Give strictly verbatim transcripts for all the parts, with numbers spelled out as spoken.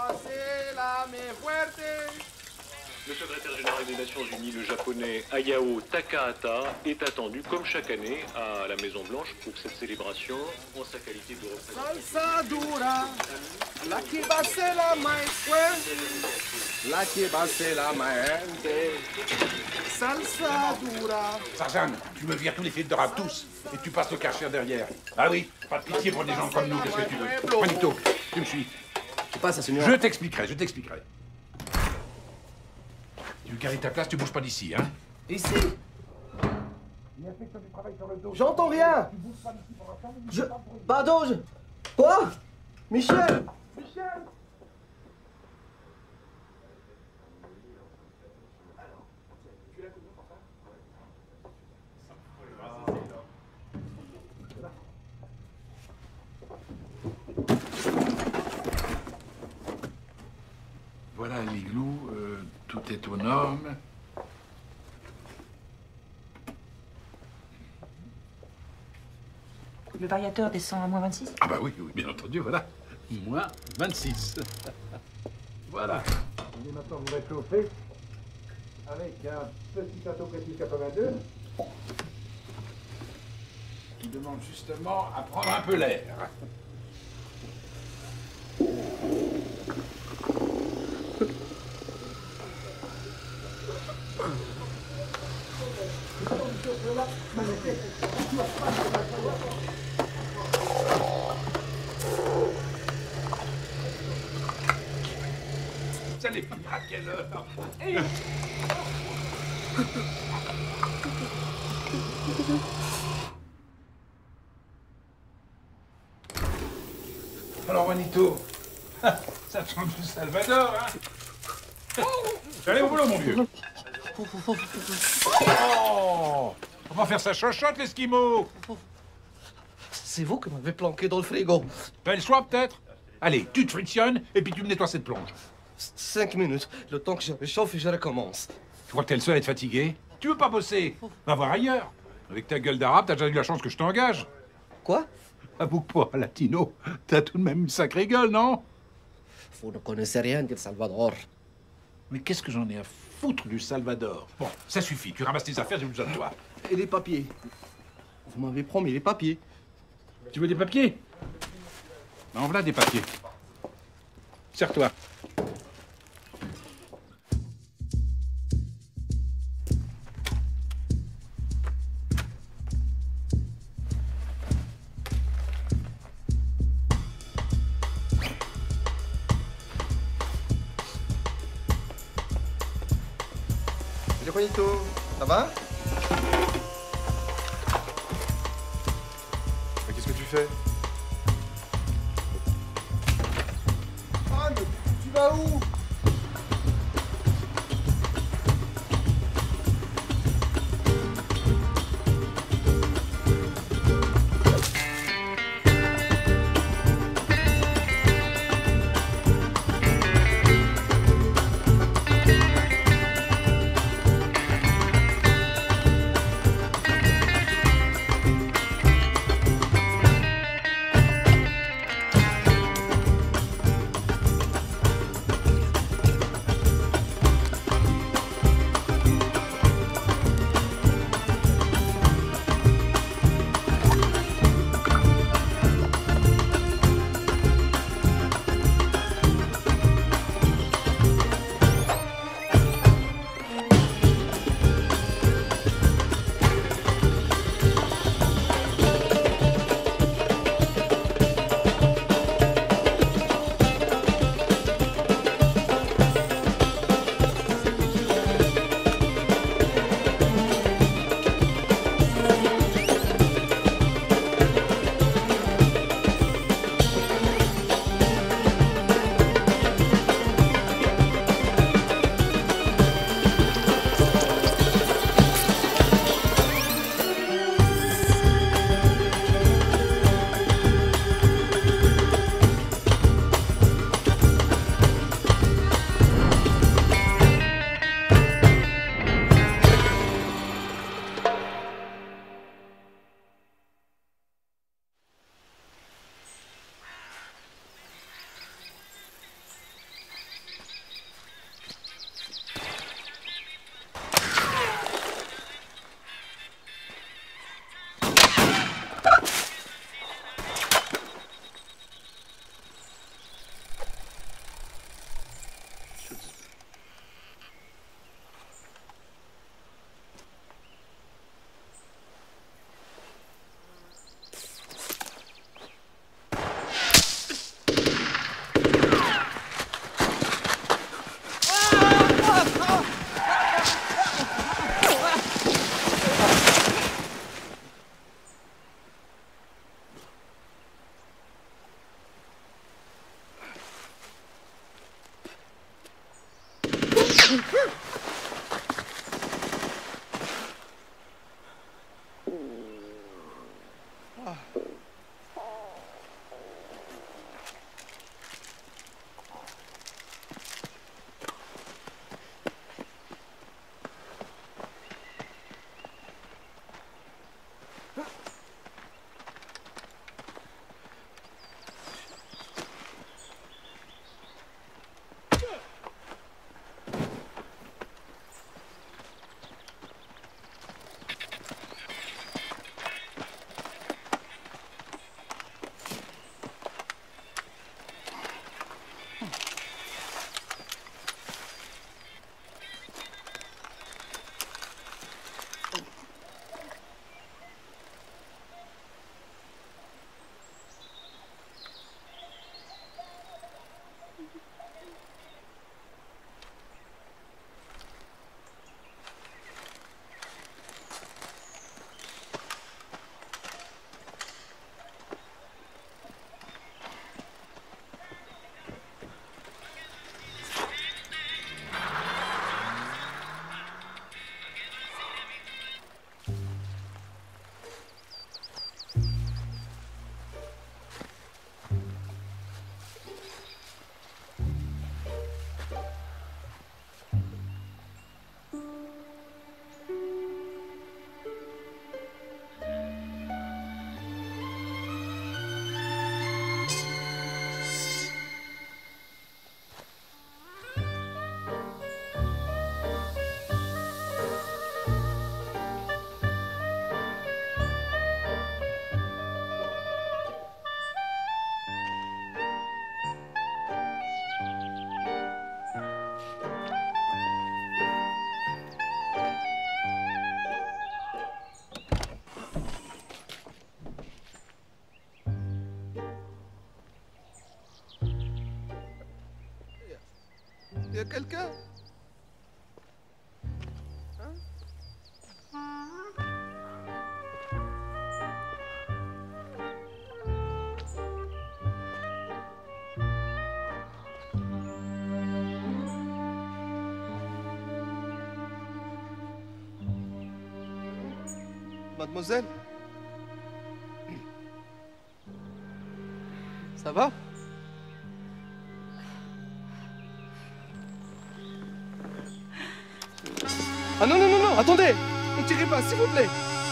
Le secrétaire général des Nations Unies, le japonais Hayao Takahata, est attendu comme chaque année à la Maison Blanche pour cette célébration en sa qualité de représentant. Salsa dura, la que va ser la más fuerte, la que va ser la más salsa dura. Sarzane, tu me vires tous les fils de rap, tous, et tu passes le karcher derrière. Ah oui, pas de pitié pour des gens comme nous, qu'est-ce que tu veux? Juanito, tu me suis. Je passe, señor. Je t'expliquerai, je t'expliquerai. Tu veux garder ta place, tu bouges pas d'ici, hein? Ici. J'entends rien. Je... Pardon, je... Quoi? Michel. Michel. Voilà l'igloo, euh, tout est aux normes. Le variateur descend à moins vingt-six? Ah bah oui, oui, bien entendu, voilà. Moins vingt-six. Voilà. On est maintenant vous réchauffer avec un petit plateau précis quatre-vingt-deux. Qui demande justement à prendre un peu l'air. Vous allez finir à quelle heure? Alors, Juanito, ça change du Salvador, hein? Allez au boulot, mon vieux. Oh! On va faire sa chochotte, l'esquimau. C'est vous qui m'avez planqué dans le frigo. Belle choix, peut-être? Allez, tu te frictionnes et puis tu me nettoies cette plonge. Cinq minutes, le temps que je réchauffe et je recommence. Tu crois que t'es le seul à être fatigué? Tu veux pas bosser? Va voir ailleurs. Avec ta gueule d'arabe, t'as déjà eu la chance que je t'engage. Quoi? Avoue que pas, latino, t'as tout de même une sacrée gueule, non? Vous ne connaissez rien du Salvador. Mais qu'est-ce que j'en ai à foutre du Salvador? Bon, ça suffit, tu ramasses tes affaires, j'ai besoin de toi. Et les papiers? Vous m'avez promis les papiers. Tu veux des papiers? En voilà des papiers. Serre-toi. Salut Juanito, ça va? Mais qu'est-ce que tu fais? Ah, mais tu vas où? Il y a quelqu'un? Hein? Mademoiselle? Ça va? Ah non, non, non, non, attendez! Ne tirez pas, s'il vous plaît!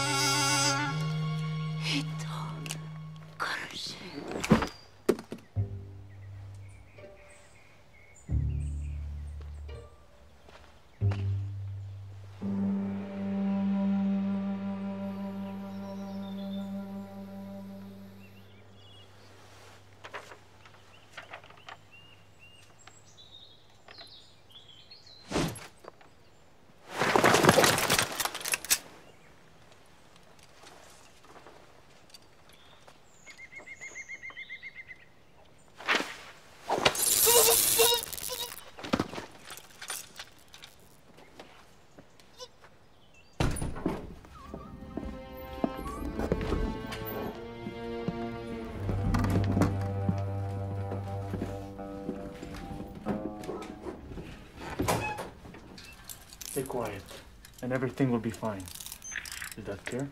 Stay quiet, and everything will be fine. Is that clear?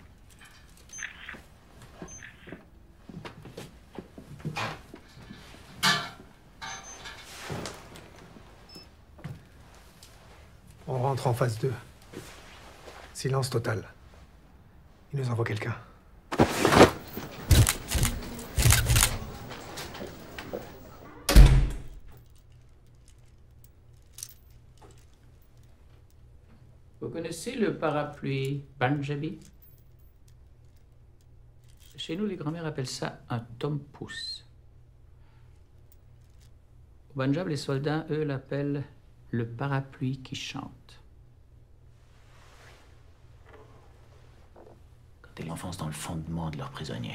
On rentre en phase deux. Silence total. Il nous envoie quelqu'un. Vous connaissez le parapluie Punjabi? Chez nous, les grands-mères appellent ça un tom-pouce. Au Punjab, les soldats, eux, l'appellent le parapluie qui chante. Quand ils l'enfoncent dans le fondement de leurs prisonniers.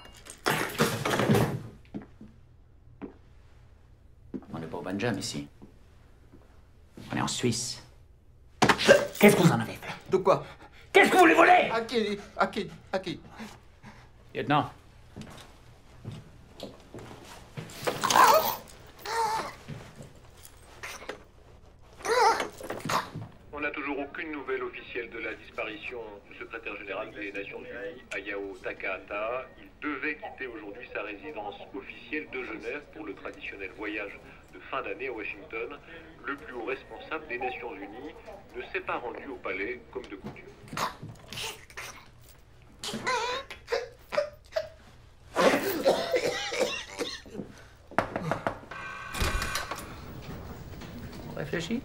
On n'est pas au Punjab ici. On est en Suisse. Qu'est-ce que vous en avez fait? De quoi? Qu'est-ce que vous voulez voler? À qui? À qui? À qui? Lieutenant. toujours aucune nouvelle officielle de la disparition du secrétaire général des Nations Unies, Hayao Takahata. Il devait quitter aujourd'hui sa résidence officielle de Genève pour le traditionnel voyage de fin d'année à Washington. Le plus haut responsable des Nations Unies ne s'est pas rendu au palais comme de coutume. On réfléchit?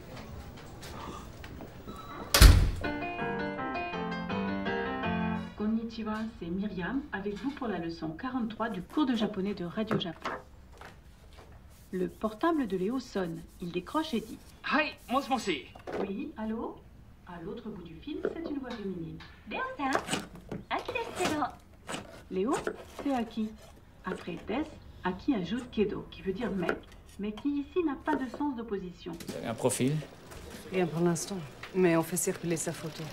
Konnichiwa, c'est Myriam, avec vous pour la leçon quarante-trois du cours de japonais de Radio Japon. Le portable de Léo sonne. Il décroche et dit « Hi, moshi moshi. » Oui, allô? À l'autre bout du fil, c'est une voix féminine. Léo-san, Aki desu kedo. Léo, c'est Aki. Après Des, Aki ajoute Kedo, qui veut dire mec, mais qui ici n'a pas de sens d'opposition. Vous avez un profil? Rien pour l'instant, mais on fait circuler sa photo.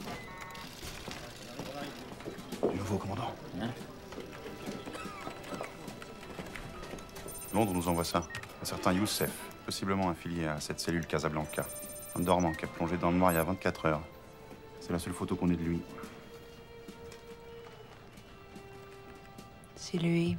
Du nouveau commandant. Hein? Londres nous envoie ça. Un certain Youssef, possiblement affilié à cette cellule Casablanca. Un dormant qui a plongé dans le noir il y a vingt-quatre heures. C'est la seule photo qu'on ait de lui. C'est lui.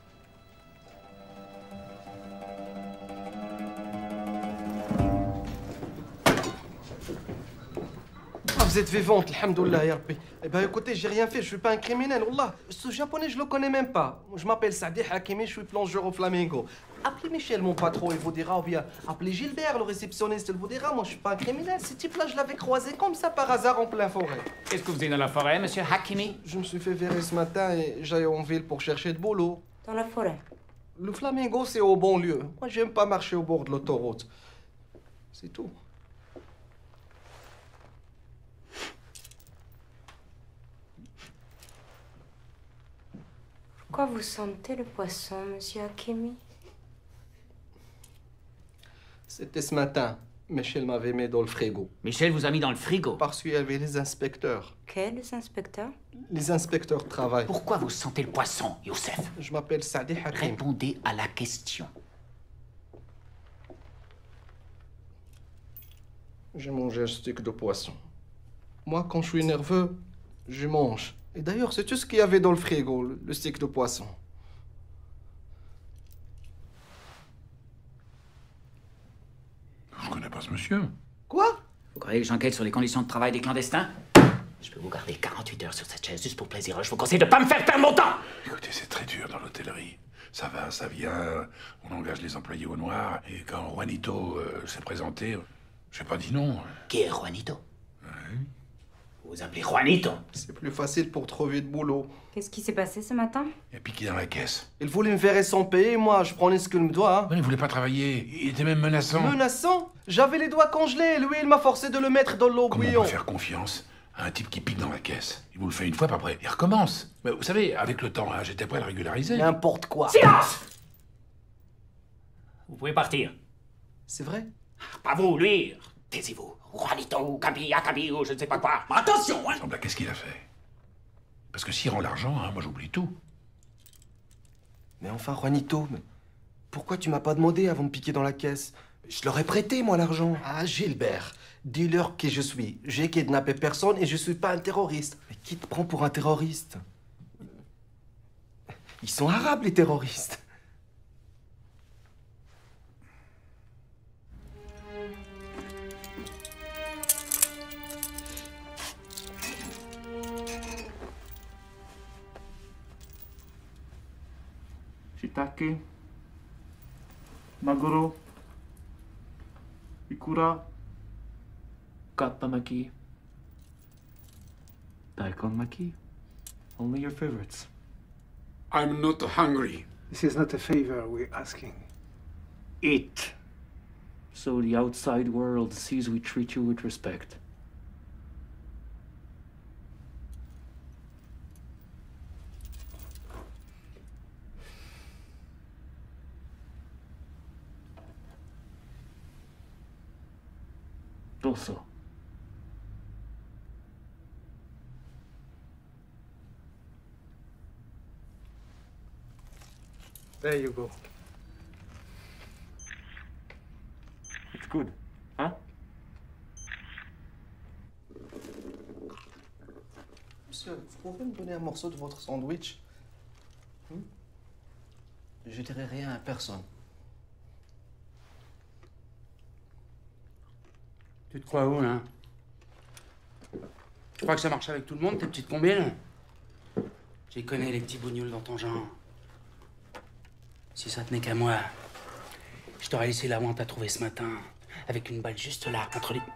Vous êtes vivante, alhamdoulilah, ya Rabbi. Eh ben écoutez, j'ai rien fait, je suis pas un criminel, wallah. Ce japonais, je le connais même pas. Je m'appelle Saadi Hakimi, je suis plongeur au Flamingo. Appelez Michel, mon patron, il vous dira, ou bien appelez Gilbert, le réceptionniste, il vous dira. Moi, je suis pas un criminel. Ce type-là, je l'avais croisé comme ça par hasard en plein forêt. Qu'est-ce que vous faisiez dans la forêt, monsieur Hakimi? Je me suis fait virer ce matin et j'allais en ville pour chercher de boulot. Dans la forêt. Le Flamingo, c'est au bon lieu. Moi, j'aime pas marcher au bord de l'autoroute. C'est tout. Pourquoi vous sentez le poisson, monsieur Hakimi? C'était ce matin. Michel m'avait mis dans le frigo. Michel vous a mis dans le frigo? Parce qu'il y avait les inspecteurs. Quels inspecteurs? Les inspecteurs travaillent. Pourquoi vous sentez le poisson, Youssef? Je m'appelle Saadi Hakim. Répondez à la question. J'ai mangé un steak de poisson. Moi, quand je suis nerveux, je mange. Et d'ailleurs, c'est tout ce qu'il y avait dans le frigo, le, le steak de poisson. Je connais pas ce monsieur. Quoi? Vous croyez que j'enquête sur les conditions de travail des clandestins? Je peux vous garder quarante-huit heures sur cette chaise juste pour plaisir. Je vous conseille de pas me faire perdre mon temps! Écoutez, c'est très dur dans l'hôtellerie. Ça va, ça vient, on engage les employés au noir, et quand Juanito euh, s'est présenté, j'ai pas dit non. Qui est Juanito? Ouais. Vous vous appelez Juanito? C'est plus facile pour trouver de boulot. Qu'est-ce qui s'est passé ce matin? Il a piqué dans la caisse. Il voulait me verrer sans payer, moi, je prenais ce qu'il me doit. Hein. Mais il voulait pas travailler, il était même menaçant. Menaçant? J'avais les doigts congelés, lui, il m'a forcé de le mettre dans l'eau bouillon. Comment on peut faire confiance à un type qui pique dans la caisse? Il vous le fait une fois, puis après, il recommence. Mais vous savez, avec le temps, hein, j'étais prêt à le régulariser. N'importe quoi. Silence! Vous pouvez partir. C'est vrai? Pas vous, lui. Taisez-vous. Juanito, Kabi, Akabi, ou je ne sais pas quoi. Mais attention, hein! Sembla, qu'est-ce qu'il a fait? Parce que s'il rend l'argent, hein, moi j'oublie tout. Mais enfin, Juanito, mais pourquoi tu m'as pas demandé avant de piquer dans la caisse? Je leur ai prêté, moi, l'argent. Ah, Gilbert, dis-leur qui je suis. J'ai kidnappé personne et je suis pas un terroriste. Mais qui te prend pour un terroriste? Ils sont arabes, les terroristes. Shiitake, maguro, ikura, kappamaki, daikon maki. Only your favorites. I'm not hungry. This is not a favor we're asking. Eat. So the outside world sees we treat you with respect. Also. There you go. It's good, huh? pouvez me donner un morceau de votre sandwich? hmm? Je dirai rien à personne. Tu te crois où, là? Tu crois que ça marche avec tout le monde, tes petites combines? Tu les connais, les petits bougnoules dans ton genre. Si ça tenait qu'à moi, je t'aurais laissé la honte à trouver ce matin, avec une balle juste là, entre les...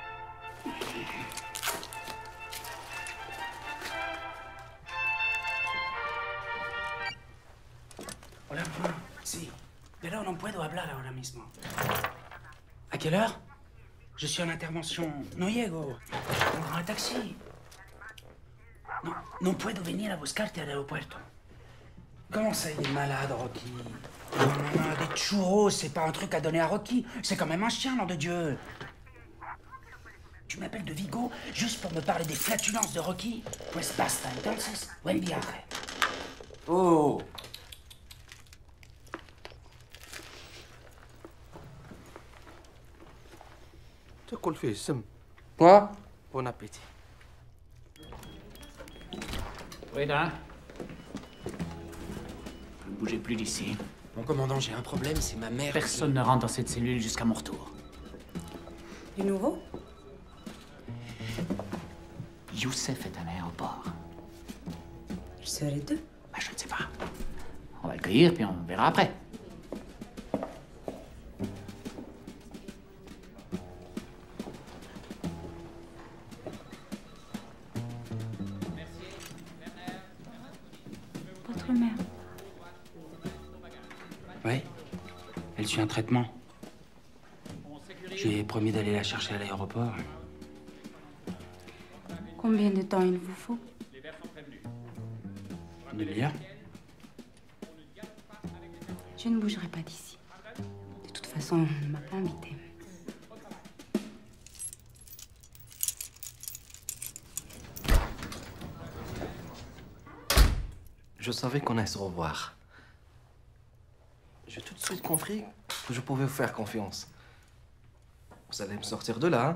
Hola, mamá. Sí, pero no puedo hablar ahora mismo. ¿A quelle heure? Je suis en intervention. No llego. Je prendrai un taxi. No, no puedo venir a buscarte al aeropuerto. Comment ça, il est malade, Rocky? Non, non, non, des churros, c'est pas un truc à donner à Rocky. C'est quand même un chien, nom de Dieu. Tu m'appelles de Vigo juste pour me parler des flatulences de Rocky? Pues basta, entonces, buen viaje. Oh! تاكل فيه السم. Quoi? Bon appétit. Oui, là. Ne bougez plus d'ici. Mon commandant, j'ai un problème, c'est ma mère. Personne ne rentre dans cette cellule jusqu'à mon retour. Du nouveau? Youssef est à l'aéroport. Ils seraient deux. Bah, je ne sais pas. On va le cueillir, puis on verra après. Votre mère. Oui. Elle suit un traitement. Je lui ai promis d'aller la chercher à l'aéroport. Combien de temps il vous faut? Une demi-heure. Je ne bougerai pas d'ici. De toute façon, on ne m'a pas invité. Je savais qu'on allait se revoir. J'ai tout de suite compris que je pouvais vous faire confiance. Vous allez me sortir de là,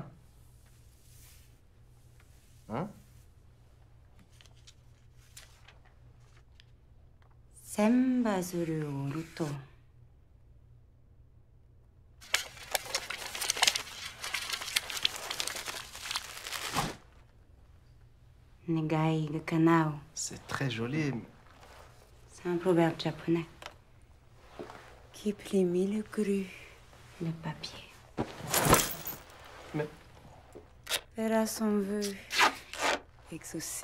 hein? Hein? Senbazuru oruto. Negai ga kanao. C'est très joli. C'est un proverbe japonais. Qui plie le cru, le papier. Mais... Verra son vœu exaucé.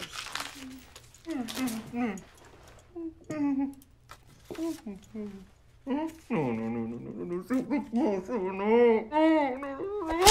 Non, non, non, non, non, non, c'est complètement ça, non, non, non, non.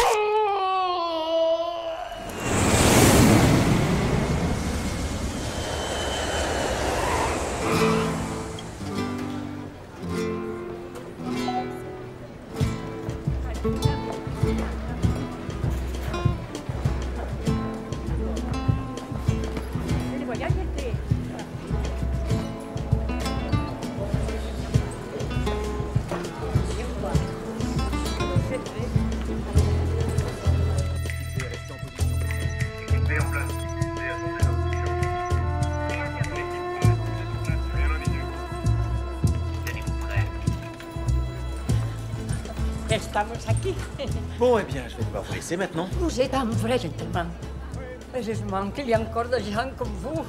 Estamos aquí. Bon, eh bien, je vais devoir vous laisser maintenant. Vous êtes un vrai gentleman. Heureusement qu'il y a encore des gens comme vous.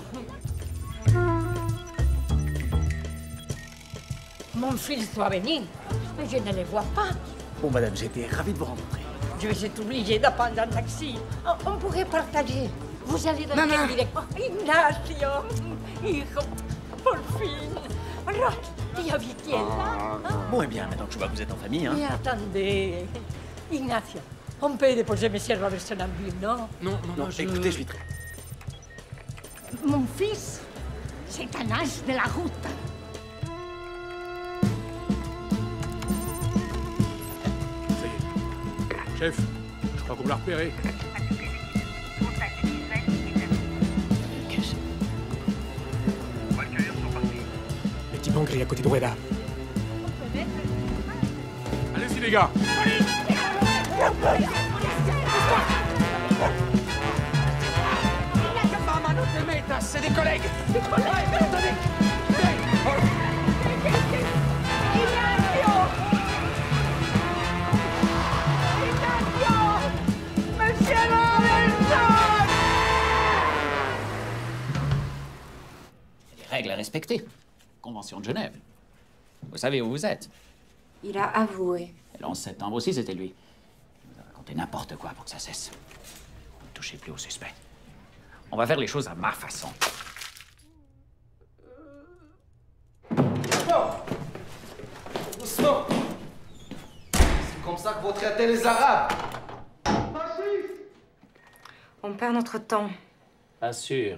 Mon fils doit venir, mais je ne le vois pas. Bon, madame, j'étais ravi de vous rencontrer. Je vais être obligée de prendre un taxi. On, on pourrait partager. Vous allez dans quelle direction? Ignacio, hijo, por fin. Rocky, ya vi quién là. Bon, eh bien, maintenant que je vois que vous êtes en famille, hein. Mais attendez, Ignacio, on peut déposer mes serveurs avec son ambule, non? Non, non, Non, non, je... écoutez, je suis très... Mon fils, c'est un as de la route. Ça y est. Chef, je crois qu'on l'a repéré. On va le cueillir sur parti. Le petit banque, il est à côté de Rueda. Allez-y, les gars. Des métas, c'est des collègues. Des collègues, attendez. Règles à respecter. Convention de Genève. Vous savez où vous êtes. Il a avoué. Et le onze septembre aussi, c'était lui. Il nous a raconté n'importe quoi pour que ça cesse. Ne touchez plus au suspect. On va faire les choses à ma façon. Doucement. Doucement. C'est comme ça que vous traitez les Arabes. On perd notre temps. Pas sûr.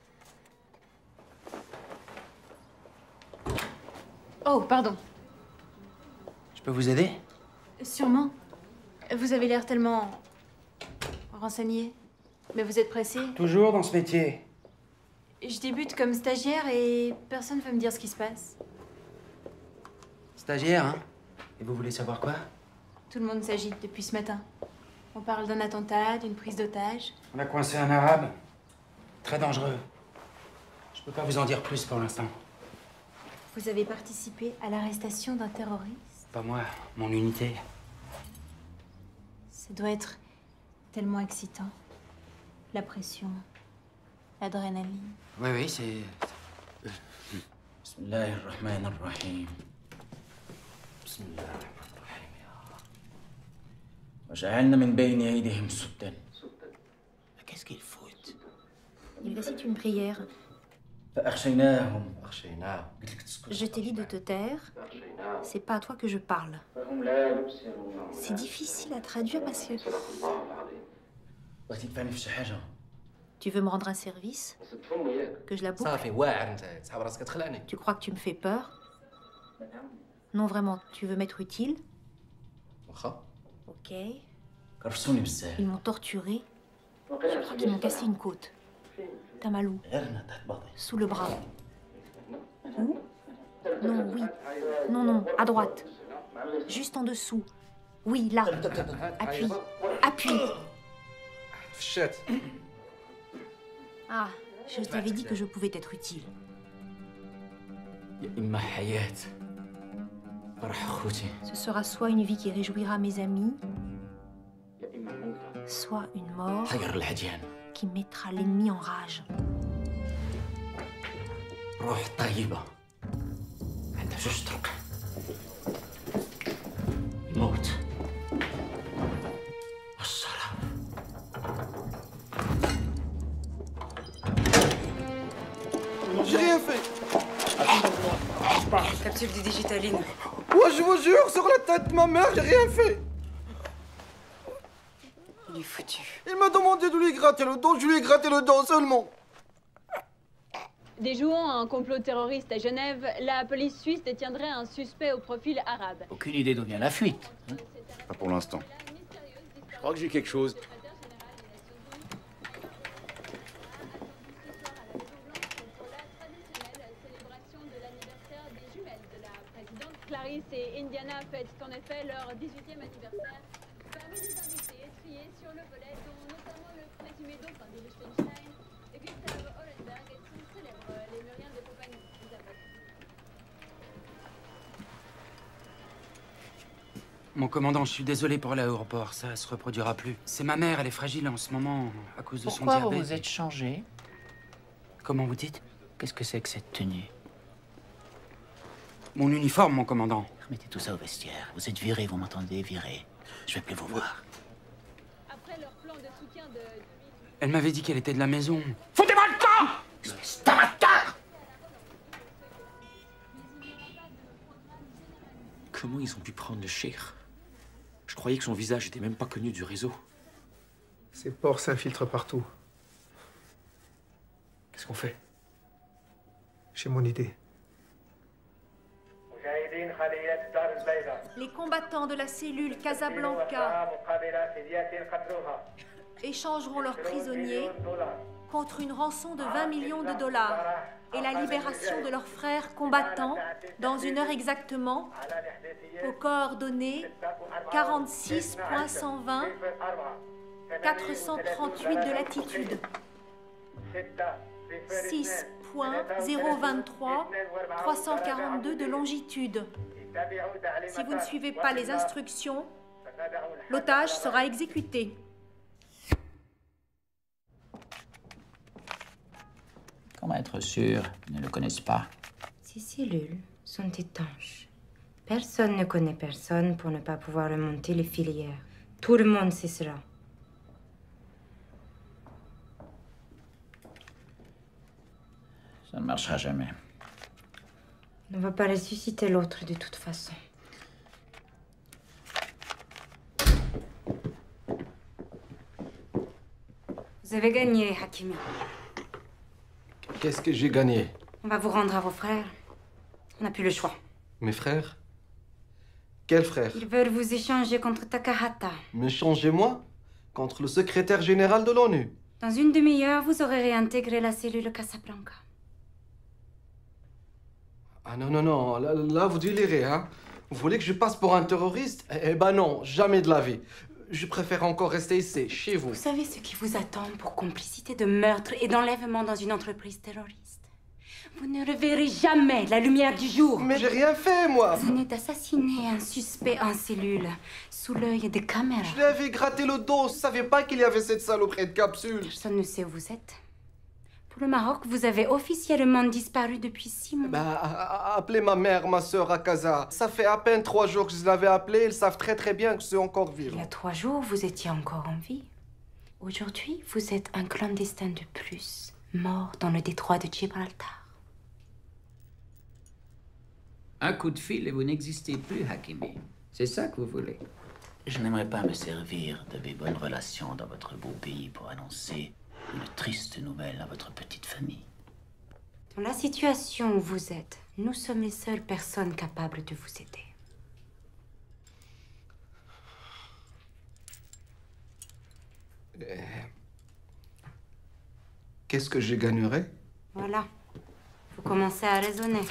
Oh, pardon. Je peux vous aider? Sûrement. Vous avez l'air tellement... renseigné. Mais vous êtes pressé? Toujours dans ce métier. Je débute comme stagiaire et personne ne veut me dire ce qui se passe. Stagiaire, hein? Et vous voulez savoir quoi? Tout le monde s'agite depuis ce matin. On parle d'un attentat, d'une prise d'otage. On a coincé un arabe. Très dangereux. Je peux pas vous en dire plus pour l'instant. Vous avez participé à l'arrestation d'un terroriste? Pas moi, mon unité. Ça doit être tellement excitant. La pression, l'adrénaline. Oui, oui, c'est... Bismillahirrahmanirrahim. Bismillahirrahmanirrahim, ya Allah. Waj'alna min bayni aydihim suddan. Qu'est-ce qu'ils foutent? Il récite une prière. Je t'ai dit de te taire. C'est pas à toi que je parle. C'est difficile à traduire parce que... Tu veux me rendre un service? Que je la boucle? Tu crois que tu me fais peur? Non, vraiment, tu veux m'être utile? Ok. Ils m'ont torturé. Je crois qu'ils m'ont cassé une côte. T'as mal où? Sous le bras. Où? Non, oui. Non, non, à droite. Juste en dessous. Oui, là. Appuie. Appuie. Ah, je t'avais dit que je pouvais être utile. Ce sera soit une vie qui réjouira mes amis, soit une mort qui mettra l'ennemi en rage. J'ai rien fait. Capsule du digitaline. Ouais, je vous jure, sur la tête de ma mère, j'ai rien fait. Il est foutu. Il m'a demandé de lui gratter le dos, je lui ai gratté le dos seulement. Déjouant un complot terroriste à Genève, la police suisse détiendrait un suspect au profil arabe. Aucune idée d'où vient la fuite. Hein? Pas pour l'instant. Je crois que j'ai quelque chose. Clarisse et Indiana fêtent en effet leur dix-huitième anniversaire. Parmi les invités triés sur le volet, dont notamment le présumé dauphin de Liechtenstein, Gustav Hollenberg et son célèbre lémurien de compagnie, Isabelle. Mon commandant, je suis désolé pour l'aéroport, ça se reproduira plus. C'est ma mère, elle est fragile en ce moment à cause de Pourquoi son diabète. vous vous êtes changé? Comment vous dites? Qu'est-ce que c'est que cette tenue? Mon uniforme, mon commandant. Remettez tout ça au vestiaire. Vous êtes viré, vous m'entendez? Viré. Je vais plus vous voir. Après leur plan de soutien de... Elle m'avait dit qu'elle était de la maison. Foutez-moi le camp! Espèce d'amateur! Comment ils ont pu prendre le cheikh? Je croyais que son visage était même pas connu du réseau. Ces porcs s'infiltrent partout. Qu'est-ce qu'on fait? J'ai mon idée. Les combattants de la cellule Casablanca échangeront leurs prisonniers contre une rançon de vingt millions de dollars et la libération de leurs frères combattants dans une heure exactement aux coordonnées quarante-six point cent vingt, quatre cent trente-huit de latitude. six point zéro vingt-trois trois cent quarante-deux de longitude. Si vous ne suivez pas les instructions, l'otage sera exécuté. Comment être sûr qu'ils ne le connaissent pas? Ces cellules sont étanches. Personne ne connaît personne pour ne pas pouvoir remonter les filières. Tout le monde sait cela. Ça ne marchera jamais. On ne va pas ressusciter l'autre de toute façon. Vous avez gagné, Hakimi. Qu'est-ce que j'ai gagné? On va vous rendre à vos frères. On n'a plus le choix. Mes frères? Quels frères? Ils veulent vous échanger contre Takahata. M'échangez-moi contre le secrétaire général de l'ONU. Dans une demi-heure, vous aurez réintégré la cellule Casablanca. Ah non, non, non, là, là vous délirez, hein? Vous voulez que je passe pour un terroriste? Eh ben non, jamais de la vie. Je préfère encore rester ici, chez vous. Vous savez ce qui vous attend pour complicité de meurtre et d'enlèvement dans une entreprise terroriste? Vous ne reverrez jamais la lumière du jour. Mais j'ai rien fait, moi. Vous venez d'assassiner un suspect en cellule, sous l'œil des caméras. Je lui avais gratté le dos, je savais pas qu'il y avait cette saloperie de capsule. Personne ne sait où vous êtes. Pour le Maroc, vous avez officiellement disparu depuis six mois. Bah, appelez ma mère, ma sœur à Casa. Ça fait à peine trois jours que je l'avais appelée, ils savent très très bien que je suis encore vivant. Il y a trois jours, vous étiez encore en vie. Aujourd'hui, vous êtes un clandestin de plus, mort dans le détroit de Gibraltar. Un coup de fil et vous n'existez plus, Hakimi. C'est ça que vous voulez? Je n'aimerais pas me servir de mes bonnes relations dans votre beau pays pour annoncer une triste nouvelle à votre petite famille. Dans la situation où vous êtes, nous sommes les seules personnes capables de vous aider. Euh... Qu'est-ce que je gagnerais? Voilà. Vous commencez à raisonner.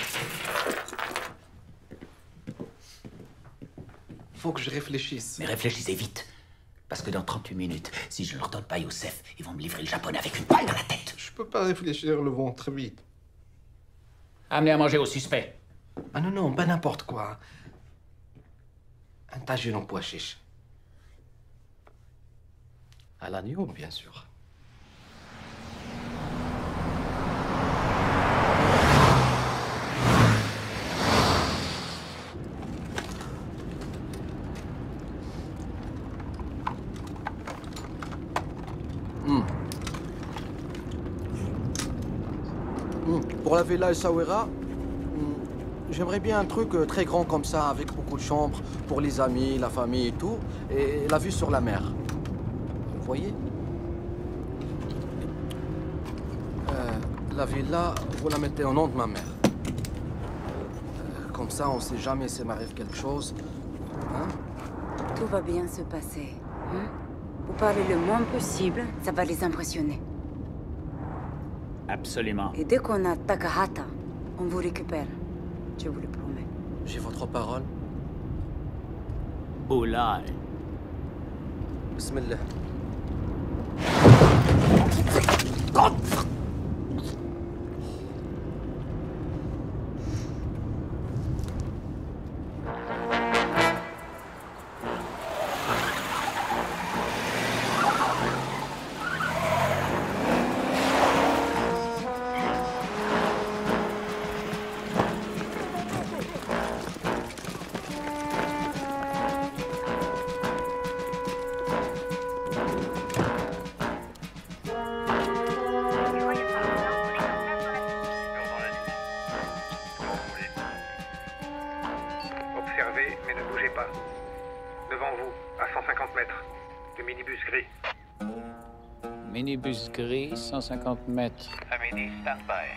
Faut que je réfléchisse. Mais réfléchissez vite. Parce que dans trente-huit minutes, si je ne leur donne pas Youssef, ils vont me livrer le japonais avec une balle dans la tête. Je peux pas réfléchir le ventre vide. Amenez à manger au suspect. Ah non, non, pas n'importe quoi. Un tagine en pois chiche. À l'agneau, bien sûr. Mmh. Mmh. Pour la villa Essaouira, mmh, j'aimerais bien un truc euh, très grand comme ça, avec beaucoup de chambres, pour les amis, la famille et tout, et, et la vue sur la mer. Vous voyez? euh, La villa, vous la mettez au nom de ma mère. Euh, comme ça, on sait jamais s'il m'arrive quelque chose. Hein? Tout va bien se passer. Hein? Vous parlez le moins possible, ça va les impressionner. Absolument. Et dès qu'on a Takahata, on vous récupère. Je vous le promets. J'ai votre parole. Oula. Bismillah. Mais ne bougez pas. Devant vous, à cent cinquante mètres, le minibus gris. Minibus gris, cent cinquante mètres. Amélie, stand-by.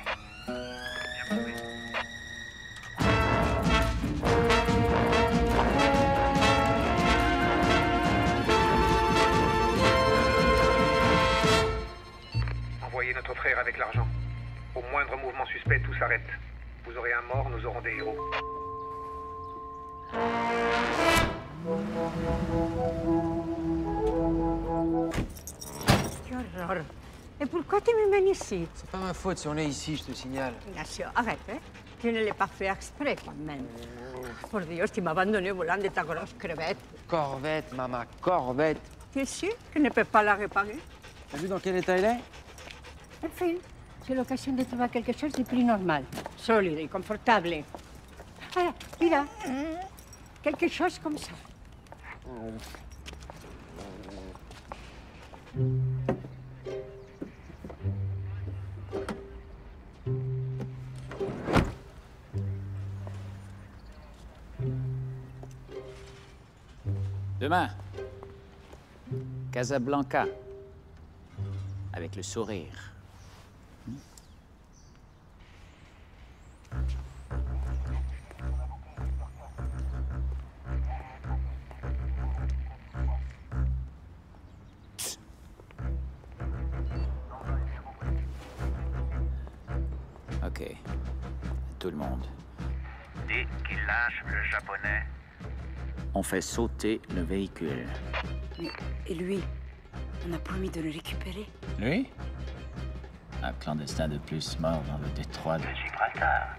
Envoyez notre frère avec l'argent. Au moindre mouvement suspect, tout s'arrête. Vous aurez un mort, nous aurons des héros. Qué horror. Et pourquoi tu me mènes ici? C'est pas ma faute si on est ici, je te signale. Ignacio, arrête, hein. Tu ne l'as pas fait exprès, quand même. Por Dios, tu m'as abandonné volant de ta grosse crevette. Corvette, maman, corvette. Tu es sûr que je ne peux pas la réparer? T'as vu dans quel état il est? Enfin, c'est l'occasion de trouver quelque chose de plus normal, solide et confortable. Ah, mira, quelque chose comme ça. Demain, Casablanca, avec le sourire. Ok, tout le monde. Dès qu'il lâche le japonais, On fait sauter le véhicule. Mais, et lui? On a promis de le récupérer. Lui? Un clandestin de plus mort dans le détroit de Gibraltar.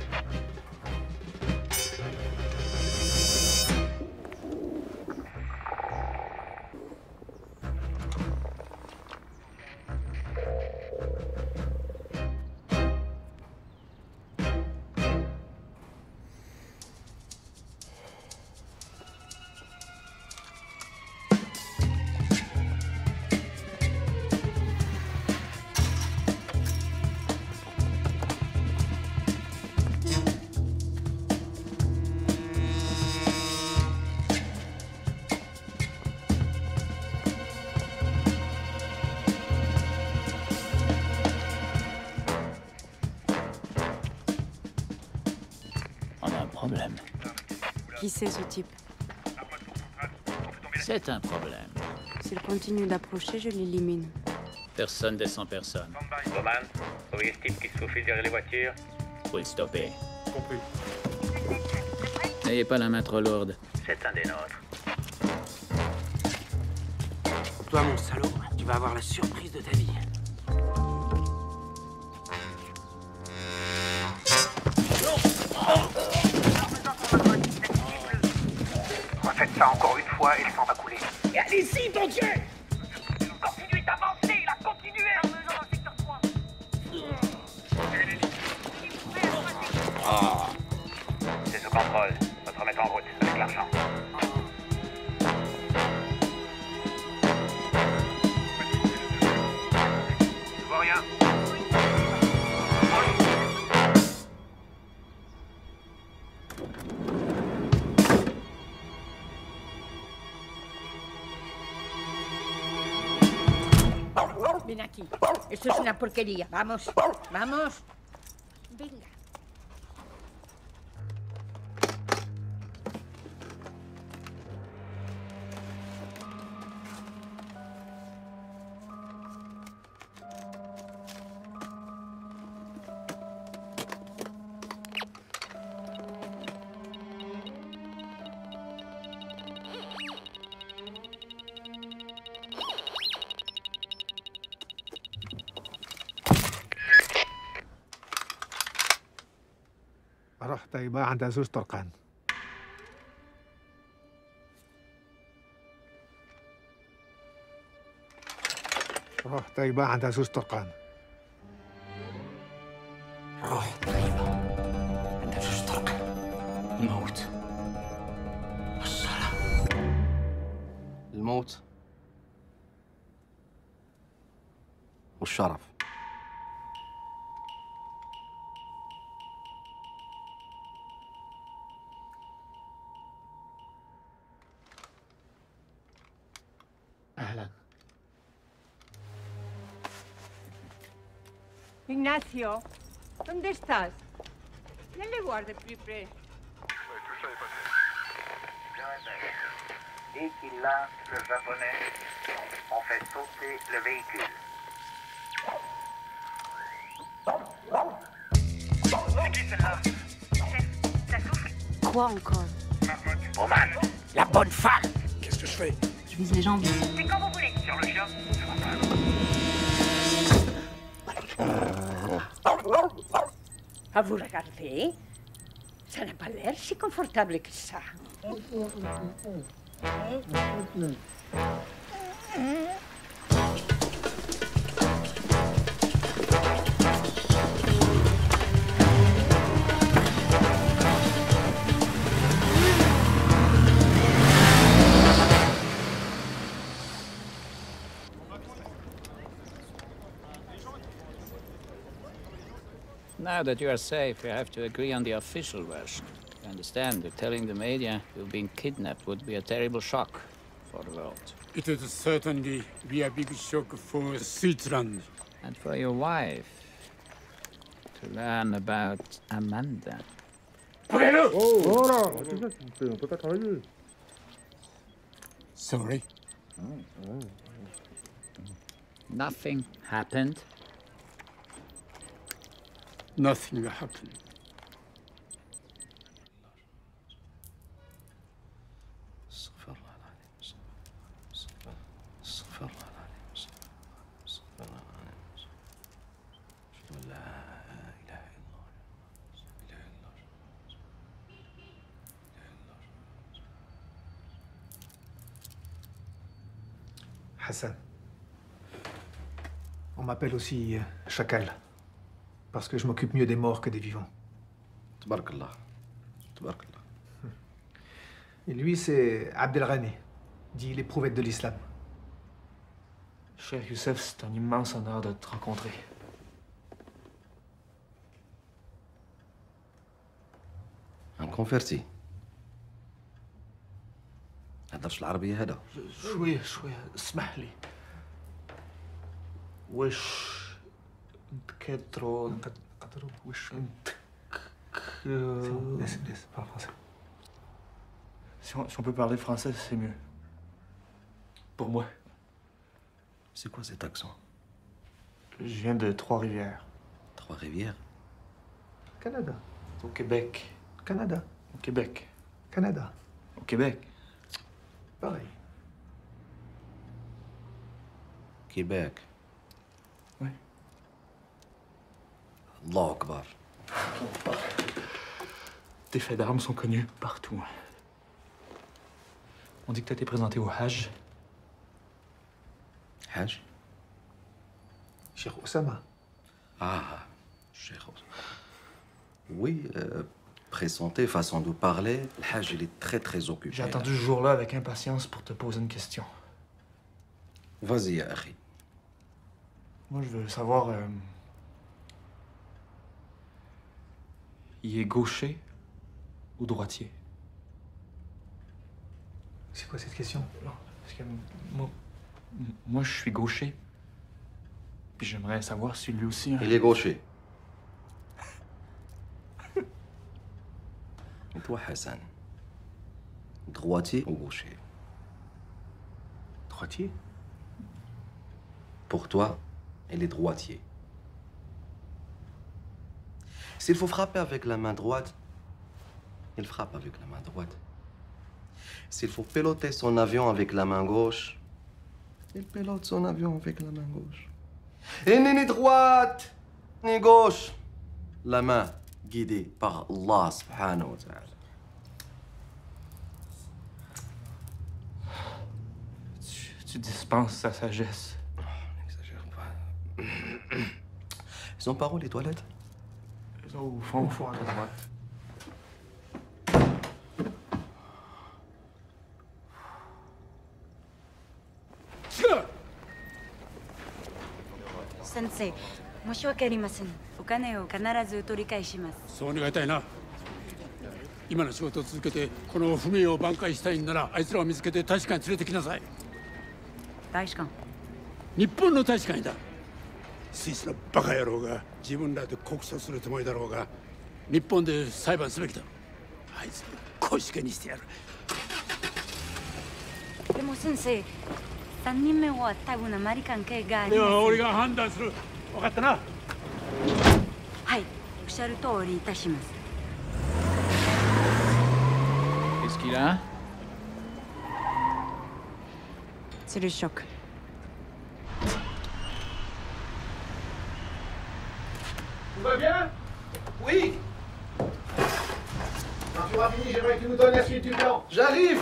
Problème. Qui c'est ce type? C'est un problème. S'il continue d'approcher, je l'élimine. Personne descend personne. Bowman, surveillez ce type qui se faufile derrière les voitures. Faut le stopper. Compris. N'ayez pas la main trop lourde. C'est un des nôtres. Toi, mon salaud, tu vas avoir la surprise de ta vie. Refaites ça encore une fois et le sang va couler. Et allez-y, bon Dieu! Continuez d'avancer, là, continuez! Oh. C'est sous contrôle. On va te remettre en route avec l'argent. Je vois rien. Ven aquí. Esto es una porquería. Vamos, vamos. Venga. رحت طيبة عند زوج طرقان. رحت طيبة عند زوج طرقان. روح طيبة عند زوج طرقان. الموت والصلاة. الموت والشرف. أهلا. Ignacio, ¿dónde estás? Viens le voir de plus près. Dès qu'il lâche le japonais, on fait sauter le véhicule. C'est qui celle-là? Ça souffle. Quoi encore? Bowman, La bonne femme! Qu'est-ce que je fais? Je vise les jambes. c'est quand vous voulez. Sur le chien. À vous regarder, ça n'a pas l'air si confortable que ça. Now that you are safe, you have to agree on the official version. You understand that telling the media you've been kidnapped would be a terrible shock for the world. It would certainly be a big shock for Switzerland. And for your wife, to learn about Amanda. Sorry. Nothing happened. Nothing happened. Hassan. On m'appelle aussi euh, Chacal. Parce que je m'occupe mieux des morts que des vivants. Tabarakallah. Tabarakallah. Et lui, c'est Abdelghani, dit l'éprouvette de l'islam. Cher Youssef, c'est un immense honneur de te rencontrer. Un converti. هدرش العربية هذا. شوية شوية اسمح لي. وش نتكدرو نتقدرو وش نتك... Laisse, laisse, parle français. Si on, si on peut parler français, c'est mieux. Pour moi. C'est quoi cet accent? Je viens de Trois-Rivières. Trois-Rivières? Canada. Au Québec. Canada. Au Québec. Canada. Au Québec. Pareil. Québec. Oui. Allah Akbar. Tes faits d'armes sont connus partout. On dit que t'as été présenté au Hajj. Hajj? Cheikh Oussama. Ah, Cheikh Oussama. Oui, euh, présenté, façon de parler, le Hajj, il est très très occupé. J'ai attendu ce jour-là avec impatience pour te poser une question. Vas-y, ya akhi. Moi, je veux savoir... Euh... Il est gaucher ou droitier? C'est quoi cette question? Non, parce que moi, moi, je suis gaucher. Puis j'aimerais savoir si lui aussi... Hein... Il est gaucher. Et toi, Hassan? Droitier ou gaucher? Droitier? Pour toi, il est droitier. S'il faut frapper avec la main droite, il frappe avec la main droite. S'il faut piloter son avion avec la main gauche, il pilote son avion avec la main gauche. Et ni ni droite, ni gauche. La main guidée par Allah subhanahu wa ta'ala. Tu, tu dispenses sa sagesse. Oh, n'exagère pas. Ils sont par où les toilettes? Au fond, au fond, à droite. Sensei, 申し訳ありません。お金を必ず取り返します。 そう願いたいな。今の仕事を続けてこの不明を挽回したいんならあいつらを見つけて大使館に連れてきなさい。 大使館？ 日本の大使館だ。スイスのバカ野郎が自分らで告訴するつもりだろうが日本で裁判すべきだ。あいつ小石家にしてやる。 でも先生、三人目は多分アメリカン系があります。 では俺が判断する。分かったな。 はい、おっしゃる通りいたします。 Qu'est-ce qu'il a? C'est le choc. Tout va bien? Oui. Quand tu auras fini, j'aimerais que tu nous donnes la suite du plan. J'arrive.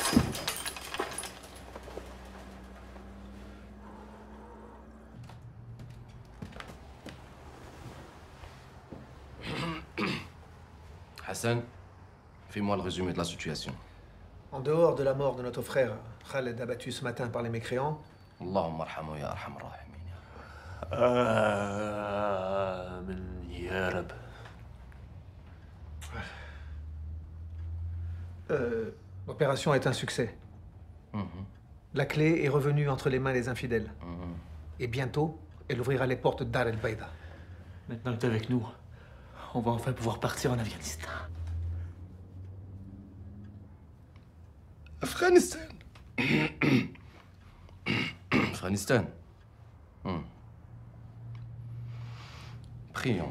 Hassan, fais-moi le résumé de la situation. En dehors de la mort de notre frère, Khaled abattu ce matin par les mécréants, Allahumma arhamu ya arhamar rahimin. Amin ya Rab. euh, l'opération est un succès. La clé est revenue entre les mains des infidèles. Et bientôt, elle ouvrira les portes d'Ar el-Baïda. Maintenant que t'es avec nous, on va enfin pouvoir partir en Afghanistan. Afghanistan. Afghanistan. Hmm. Prions.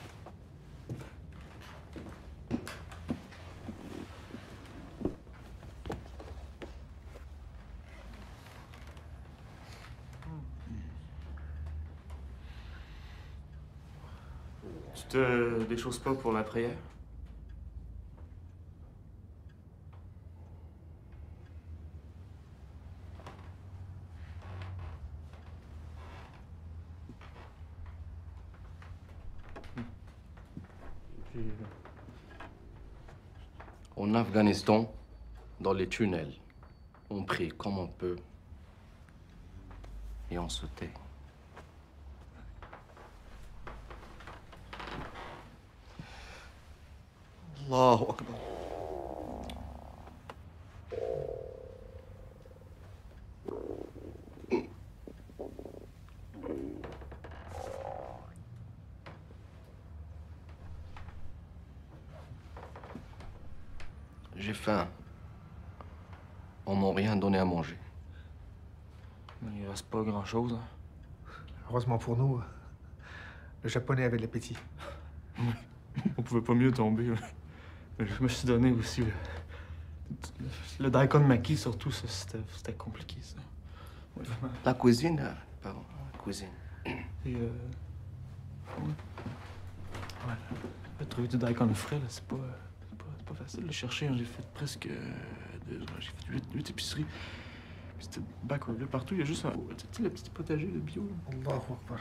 Tu te déchausses pas pour la prière? En Afghanistan, dans les tunnels, on prie comme on peut et on se tait. Allahu Akbar. J'ai faim. On m'a rien donné à manger. Il reste pas grand-chose. Hein. Heureusement pour nous, le Japonais avait de l'appétit. On pouvait pas mieux tomber. Mais je me suis donné aussi. Le, le daikon maki, surtout, c'était compliqué, ça. Ouais. La cuisine, euh, pardon, la cuisine. Et euh... Ouais. Ouais. Le trouver du daikon frais, là, c'est pas, c'est pas, c'est pas facile de le chercher. J'ai fait presque euh, deux heures. J'ai fait huit, huit épiceries. C'était backward. Là, partout, il y a juste un... Tu sais, le petit potager de bio. Allahu Akbar.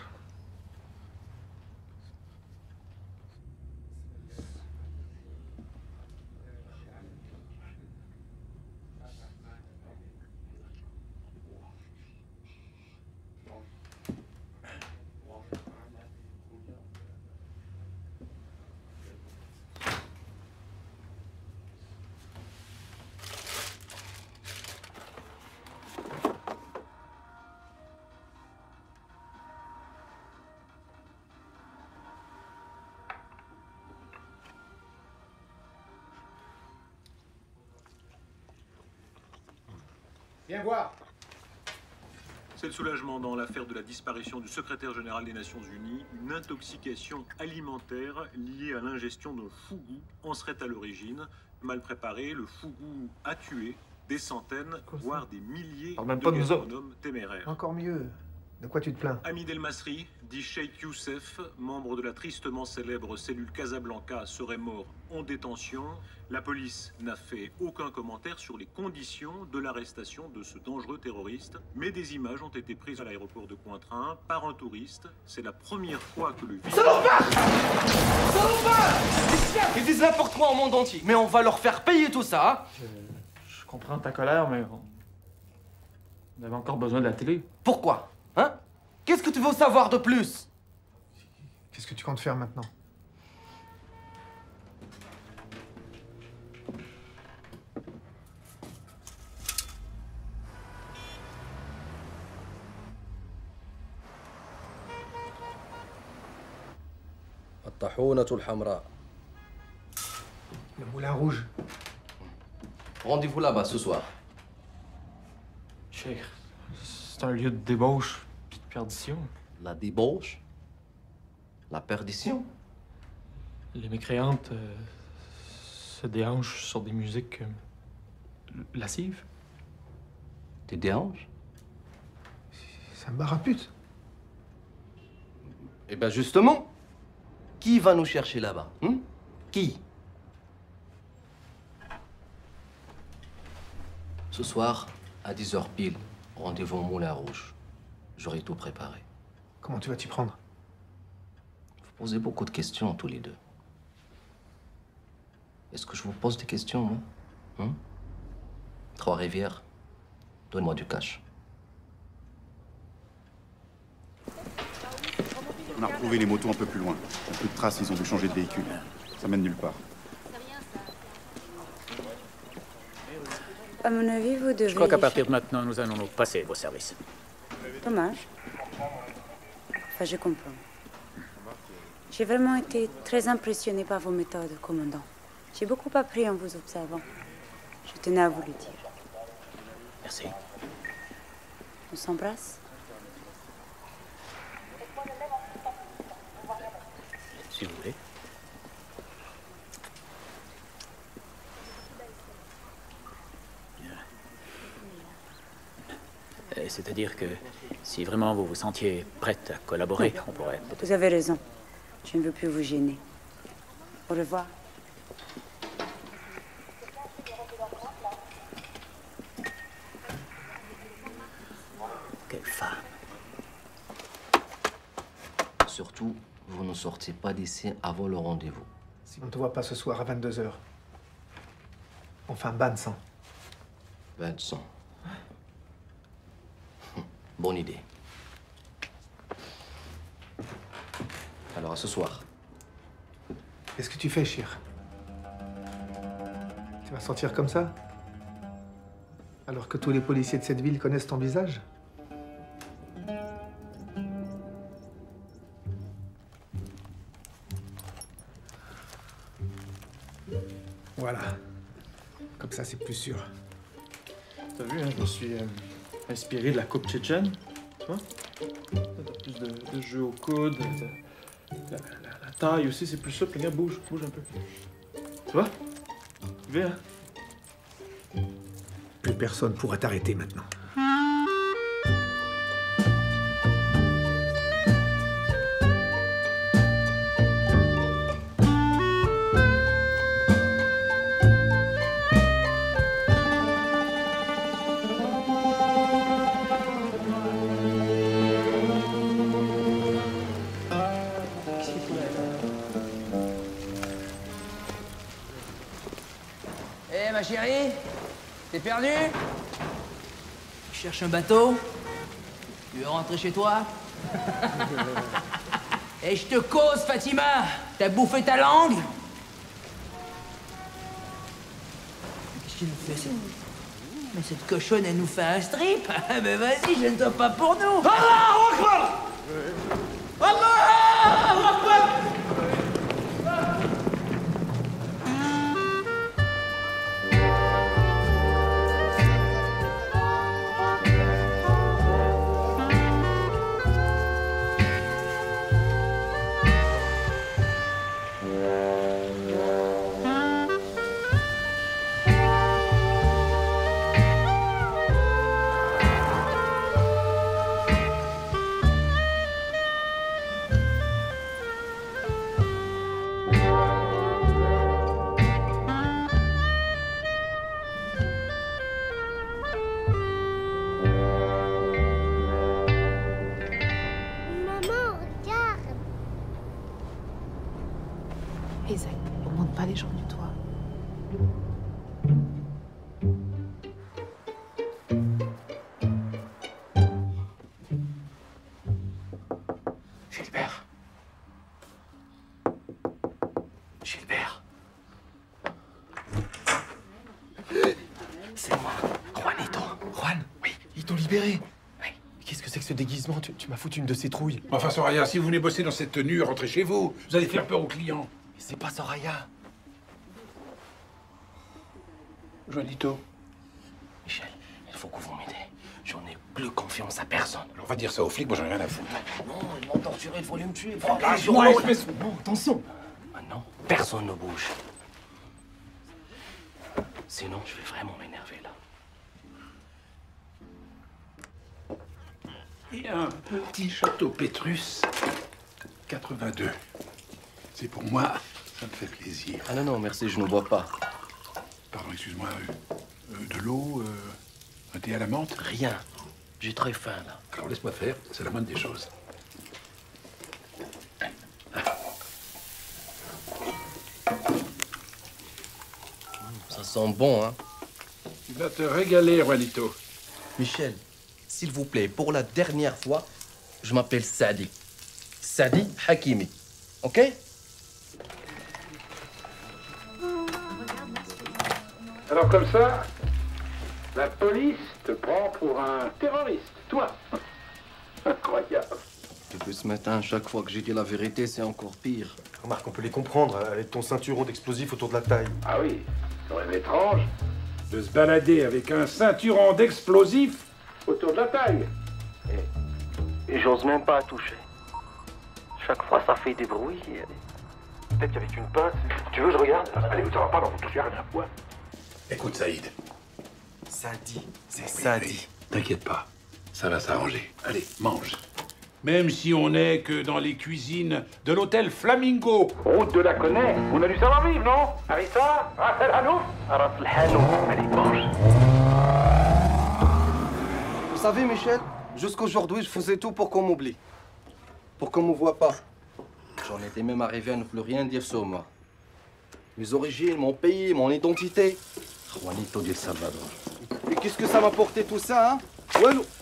Viens voir. C'est le soulagement dans l'affaire de la disparition du secrétaire général des Nations Unies. Une intoxication alimentaire liée à l'ingestion d'un fougou en serait à l'origine. Mal préparé, le fougou a tué des centaines, voire des milliers même de pas de nous gastronomes téméraires. Encore mieux. De quoi tu te plains? Hamid El Masri, dit Cheikh Youssef, membre de la tristement célèbre cellule Casablanca, serait mort en détention. La police n'a fait aucun commentaire sur les conditions de l'arrestation de ce dangereux terroriste, mais des images ont été prises à l'aéroport de Cointrin par un touriste. C'est la première fois que le... Salopard! Salopard! Ils disent n'importe quoi au monde entier, mais on va leur faire payer tout ça, hein? Je, je comprends ta colère, mais on... on avait encore besoin de la télé. Pourquoi? Hein? Qu'est-ce que tu veux savoir de plus? Qu'est-ce que tu comptes faire maintenant? الطاحونة الحمراء. Le moulin rouge. Rendez-vous là-bas ce soir. Cheikh, c'est un lieu de débauche puis de perdition. La débauche? La perdition? Les mécréantes euh, se déhanchent sur des musiques euh, lascives. Des déhanches? C'est un bar à pute. Eh ben justement, Qui va nous chercher là-bas hein? Qui? Ce soir, à dix heures pile, rendez-vous au Moulin Rouge. J'aurai tout préparé. Comment tu vas t'y prendre? Vous posez beaucoup de questions, tous les deux. Est-ce que je vous pose des questions, moi hein? Trois-Rivières, donne-moi du cash. On a retrouvé les motos un peu plus loin. Il n'y a plus de traces, ils ont dû changer de véhicule. Ça mène nulle part. À mon avis, vous devez... Je crois qu'à partir de maintenant, nous allons nous passer vos services. Dommage. Enfin, je comprends. J'ai vraiment été très impressionnée par vos méthodes, commandant. J'ai beaucoup appris en vous observant. Je tenais à vous le dire. Merci. On s'embrasse? Si vous voulez. Euh, C'est-à-dire que si vraiment vous vous sentiez prête à collaborer, on pourrait... Vous avez raison. Je ne veux plus vous gêner. Au revoir. Quelle femme. Surtout, vous ne sortez pas d'ici avant le rendez-vous. Si on ne te voit pas ce soir à vingt-deux heures, on fait un bain de sang. Bain de sang. Bonne idée. Alors, à ce soir. Qu'est-ce que tu fais, Chir? Tu vas sortir comme ça? Alors que tous les policiers de cette ville connaissent ton visage? Voilà. Comme ça, c'est plus sûr. T'as vu, hein, je me suis euh, inspiré de la coupe tchétchène, tu vois? T'as plus de, de jeu au coude, t'as- la, la- la taille aussi, c'est plus souple. Regarde, bouge, bouge un peu. Tu vois? Viens. Plus personne pourra t'arrêter maintenant. Eh, ma chérie, t'es perdu? Tu cherches un bateau? Tu veux rentrer chez toi? Et je te cause, Fatima! T'as bouffé ta langue? Qu'est-ce qu'il nous fait, ça? Mais cette cochonne, elle nous fait un strip? Ah, ben vas-y, gêne-toi pas pour nous! Allah Akbar! Allah Akbar! Maman, regarde. Isaac, on monte pas les gens du toit. Gilbert. Gilbert. C'est moi, Juanito. Juan? Oui, ils t'ont libéré. Oui. Qu'est-ce que c'est que ce déguisement? Tu, tu m'as foutu une de ces trouilles. Enfin, Soraya, si vous venez bosser dans cette tenue, rentrez chez vous. Vous allez faire peur aux clients. Mais c'est pas Soraya. Juanito. Michel, il faut que vous m'aidez. J'en ai plus confiance à personne. Alors, on va dire ça aux flics, moi j'en ai rien à foutre. Non, ils m'ont torturé, il faut les me tuer. Oh, lâche-moi, espèce... Non, attention. Maintenant, personne ne bouge. Sinon, je vais vraiment m'énerver là. Et un petit château Pétrus, quatre-vingt-deux. C'est pour moi, ça me fait plaisir. Ah non, non, merci, je ne bois pas. Pardon, excuse-moi. euh, euh, de l'eau, euh, un thé à la menthe? Rien. J'ai très faim, là. Alors laisse-moi faire, c'est la moindre des choses. Ça sent bon, hein? Tu vas te régaler, Juanito. Michel, s'il vous plaît, pour la dernière fois, je m'appelle Sadi. Sadi Hakimi. OK? Alors comme ça, la police te prend pour un terroriste, toi. Incroyable. Depuis ce matin, chaque fois que j'ai dit la vérité, c'est encore pire. Remarque, on peut les comprendre, avec ton ceinturon d'explosifs autour de la taille. Ah oui, c'est quand même étrange de se balader avec un ceinturon d'explosifs autour de la taille. Et j'ose même pas toucher. Chaque fois, ça fait des bruits. Peut-être qu'avec une pince... Tu veux, je regarde? Allez, ça va pas dans votre toucher rien à point. Écoute, Saïd. Sadi, c'est Oui, Sadi. oui, t'inquiète pas, ça va s'arranger. Allez, mange. Même si on n'est que dans les cuisines de l'hôtel Flamingo, route de la Connaît, on a du savoir-vivre, non? Harissa, Ras El Hanouf, Ras El Hanouf. Allez, mange. Vous savez, Michel, jusqu'aujourd'hui, je faisais tout pour qu'on m'oublie. Pour qu'on me voit pas. J'en étais même arrivé à ne plus rien dire sur moi. Mes origines, mon pays, mon identité. Juanito del Salvador. Et qu'est-ce que ça m'a apporté tout ça, hein? Ouais, non.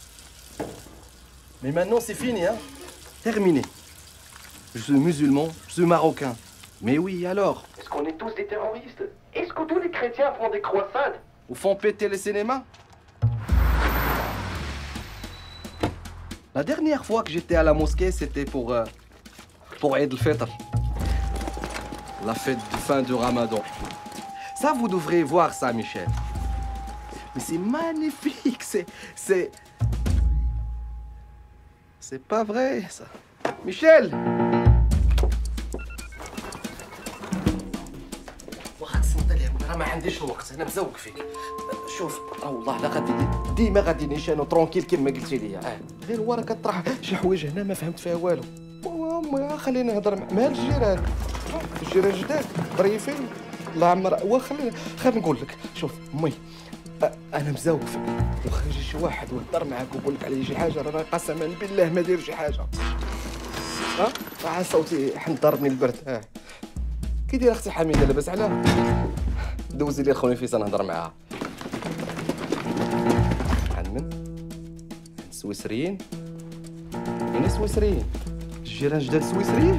Mais maintenant, c'est fini, hein? Terminé. Je suis musulman, je suis marocain. Mais oui, alors? Est-ce qu'on est tous des terroristes? Est-ce que tous les chrétiens font des croisades? Ou font péter les cinémas? La dernière fois que j'étais à la mosquée, c'était pour... Euh, pour Eid al-Fitr. La fête de fin du Ramadan. Ça, vous devrez voir ça, Michel. Mais c'est magnifique, c'est... c'est... C'est pas vrai, ça. Michel! واخا تصنت لي راه ما عنديش الوقت انا مزوق فيك شوف اه والله لا غادي ديما غادي نيشان ترونكيل كما قلتي لي اه غير هو راه كطرح شي حوايج هنا ما فهمت فيها والو امي خليني نهضر مع الجيران الجيران جداد ظريفين الله عمر وخليني خليني نقول لك شوف امي انا مزوق فيك واخا يجي شي واحد ويهضر معاك ويقول لك عليه شي حاجه راه قسما بالله ما داير شي حاجه ها راه صوتي حن ضربني البرد اه كي دايره اختي حميده لاباس عليها دوزي لي خويا فيصل نهضر معاها عن من سويسريين يعني سويسريين الجيران جداد سويسريين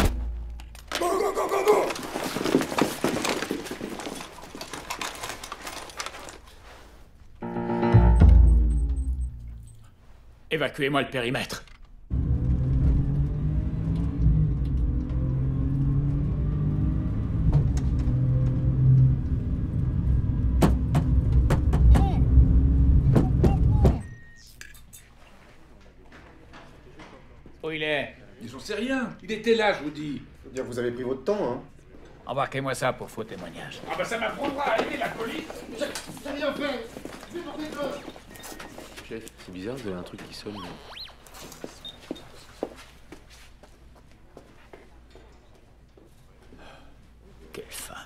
Évacuez-moi le périmètre. Où il est? J'en sais rien. Il était là, je vous dis. Faut dire que vous avez pris votre temps, hein. Embarquez-moi ça pour faux témoignage. Ah bah ça m'apprendra à aider la police. J'ai rien fait. Chef, c'est bizarre, vous avez un truc qui sonne. Quelle femme.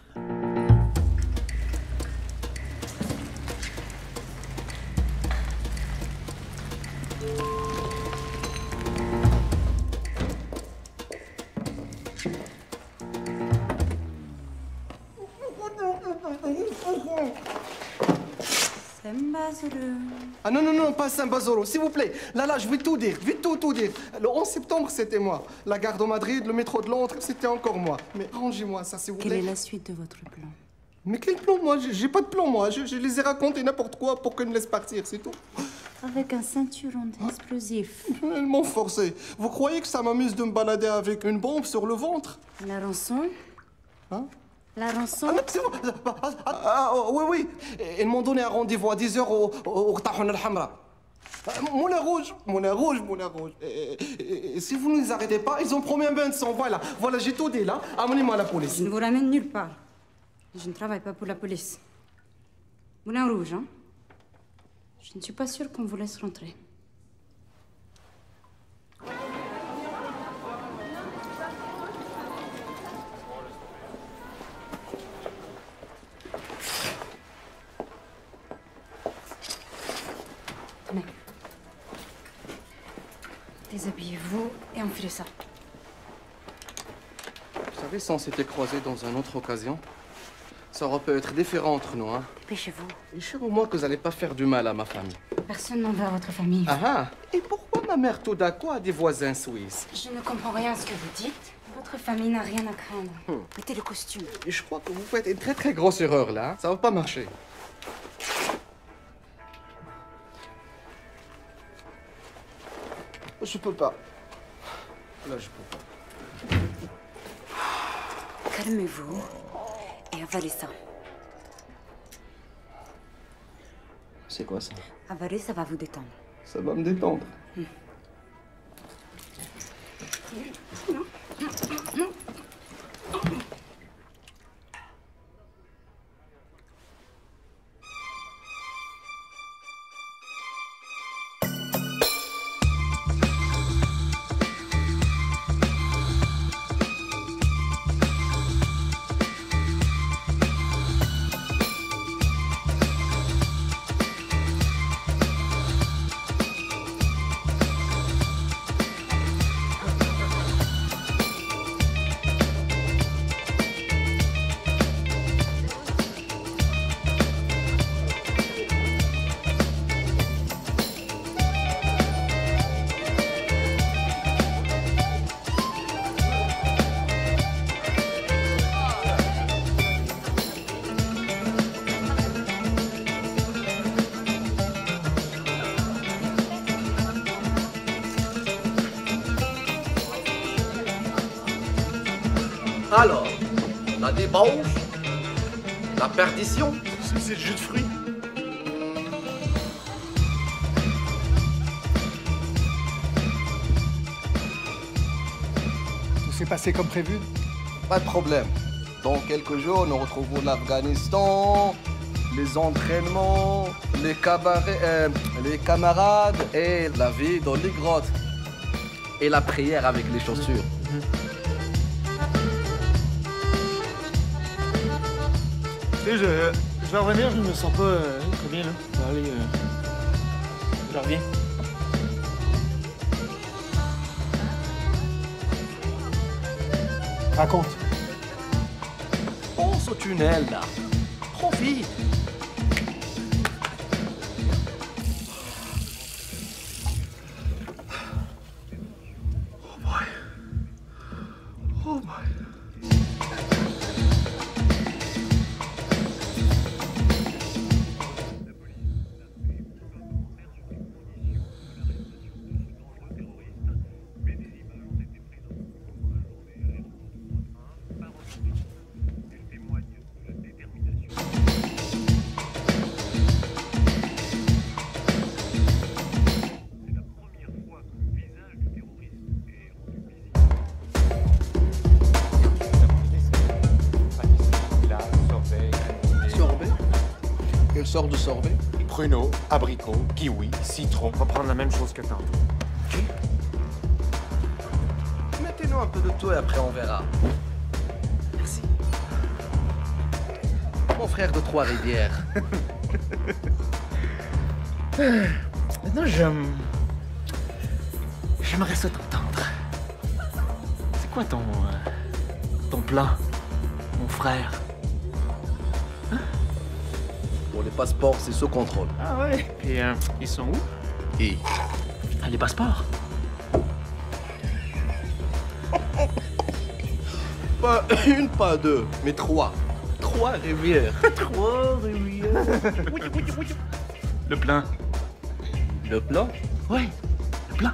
Ah non, non, non, pas Saint-Bazoro, s'il vous plaît. Là, là, je vais tout dire, vite tout, tout dire. Le onze septembre, c'était moi. La gare de Madrid, le métro de Londres, c'était encore moi. Mais rangez-moi ça, s'il vous plaît. Quelle est la suite de votre plan? Mais quel plan, moi? J'ai pas de plan, moi. Je, je les ai racontés n'importe quoi pour qu'ils me laissent partir, c'est tout. Avec un ceinturon d'explosifs. Ils m'ont forcé. Vous croyez que ça m'amuse de me balader avec une bombe sur le ventre? La rançon? Hein? La rançon? Ah, non, c'est bon. Ah, ah, ah, oh, oui, oui. Ils m'ont donné un rendez-vous à dix heures au au Tahon al-Hamra. Moulin rouge, moulin rouge, moulin rouge. Et, et, et si vous ne les arrêtez pas, ils ont promis un bain de sang. Voilà, voilà, j'ai tout dit là. Amenez-moi à la police. Je ne vous ramène nulle part. Je ne travaille pas pour la police. Moulin rouge, hein? Je ne suis pas sûre qu'on vous laisse rentrer. Déshabillez-vous et enfilez ça. Vous savez, si on s'était croisés dans une autre occasion, ça aurait pu être différent entre nous, hein. Dépêchez-vous. Et sûr au moins que vous n'allez pas faire du mal à ma famille. Personne n'en veut à votre famille. Ah ah. Et pourquoi ma mère tout d'un coup a des voisins suisses? Je ne comprends rien à ce que vous dites. Votre famille n'a rien à craindre. Hmm. Mettez le costume. Et je crois que vous faites une très très grosse erreur là. Hein. Ça va pas marcher. Je peux pas. Là, je peux pas. Calmez-vous et avalez ça. C'est quoi ça? Avaler, ça va vous détendre. Ça va me détendre. Hmm. Alors, la débauche, la perdition. C'est le jus de fruits. Tout s'est passé comme prévu? Pas de problème. Dans quelques jours, nous retrouvons l'Afghanistan, les entraînements, les cabarets, euh, les camarades et la vie dans les grottes. Et la prière avec les chaussures. Tu sais, je, je vais revenir, je me sens pas euh, très bien là. Je vais aller. Euh... Je reviens. Raconte. Pense au tunnel là. Profite. Oh boy. Oh boy. Sort de sorbet. Pruneau, abricot, kiwi, citron. On va prendre la même chose que tantôt. Ok. Mettez-nous un peu de tout et après on verra. Merci. Mon frère de Trois-Rivières. Maintenant, j'aime... J'aimerais ça t'entendre. C'est quoi ton... Euh, ton plan, mon frère? Pour les passeports, c'est sous contrôle. Ah ouais? Et euh, ils sont où? Et ah, les passeports? Pas une, pas deux, mais trois. Trois rivières. Trois rivières. Le plan. Le plan? Ouais, le plan.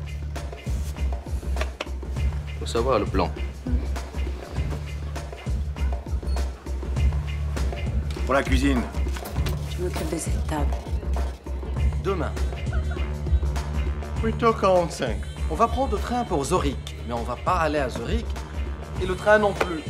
Faut savoir le plan. Pour la cuisine. Je m'occupe de cette table. Demain. huit heures quarante-cinq. On va prendre le train pour Zurich, mais on va pas aller à Zurich. Et le train non plus.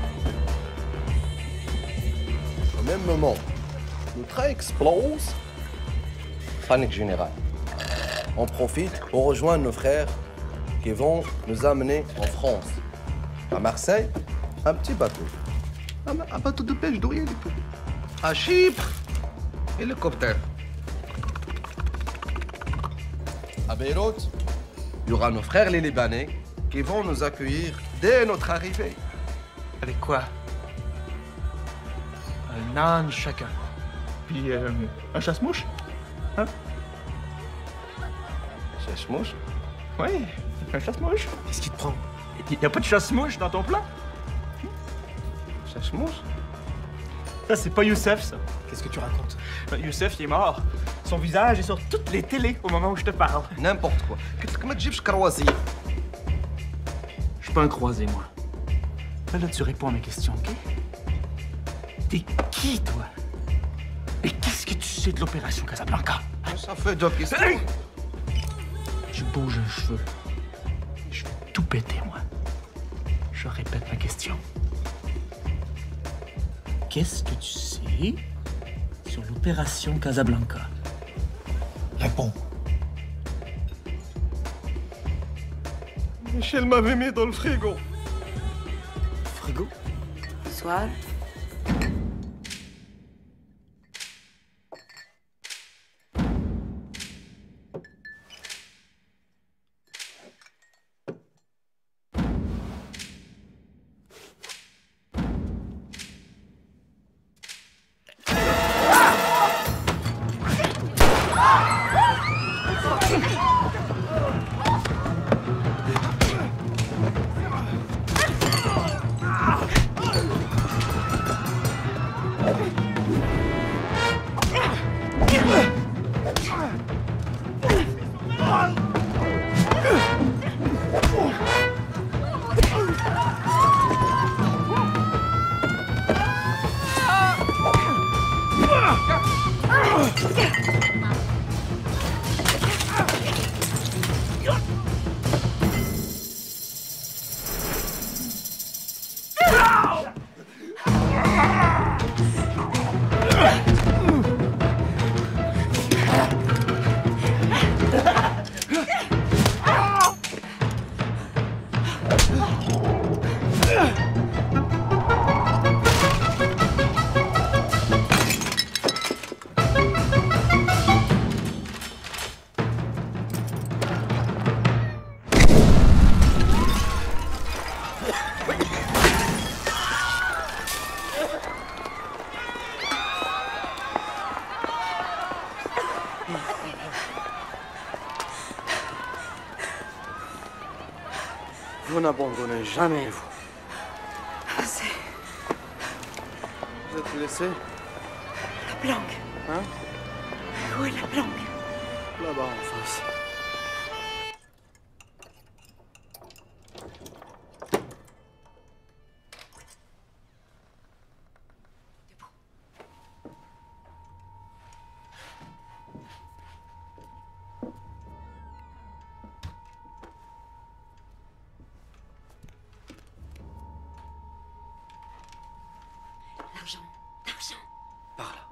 Au même moment, le train explose. Panique générale. On profite pour rejoindre nos frères qui vont nous amener en France. À Marseille, un petit bateau. Un, un bateau de pêche d'Orient. À Chypre, hélicoptère. À Beyrouth, Il y aura nos frères les Libanais qui vont nous accueillir dès notre arrivée. Avec quoi? Un âne chacun. Puis euh, un chasse-mouche? Hein? Chasse-mouche? Oui, un chasse-mouche. Qu'est-ce qui te prend? Il n'y a pas de chasse-mouche dans ton plan? Chasse-mouche? Ça, c'est pas Youssef, ça. Qu'est-ce que tu racontes? Youssef, il est mort. Son visage est sur toutes les télés au moment où je te parle. N'importe quoi. Qu'est-ce que tu veux croiser? Je suis pas un croisé, moi. Là, là, tu réponds à mes questions, OK? T'es qui, toi? Et qu'est-ce que tu sais de l'opération Casablanca? Ça fait deux questions. Hey! Tu bouges un cheveu. Je vais tout péter, moi. Je répète ma question. Qu'est-ce que tu sais sur l'opération Casablanca? Réponds. Michel m'avait mis dans le frigo. Frigo? Soir. Vous n'abandonnez jamais, vous. Assez. Vous êtes laissé? La planque. Hein? Où est la planque? Là-bas, en face. L'argent. L'argent. Par là.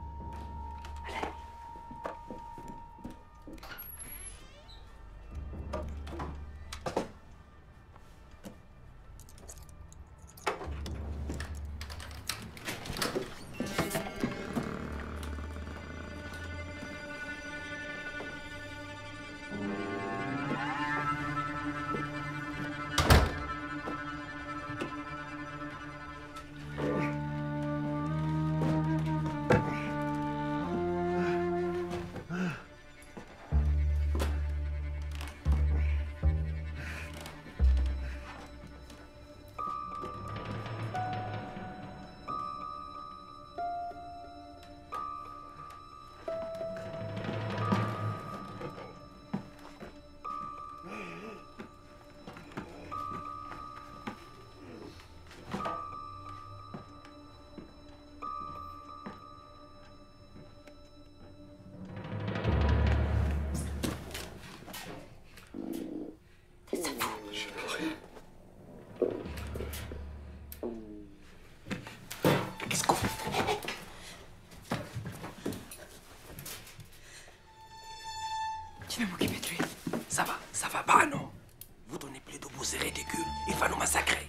Je vais m'occuper de lui. Ça va, ça va pas, non? Vous donnez plus de vous, c'est ridicule. Il va nous massacrer.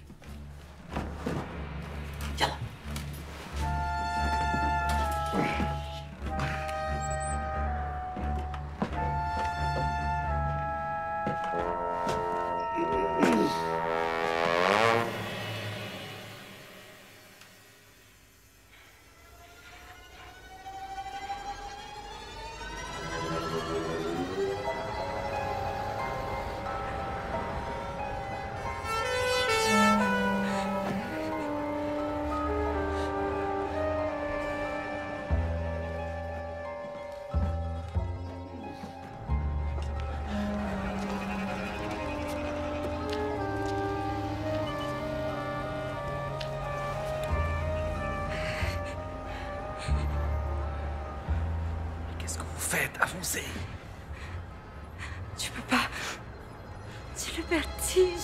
Yalla. faites? Avancez. Tu peux pas. C'est le vertige.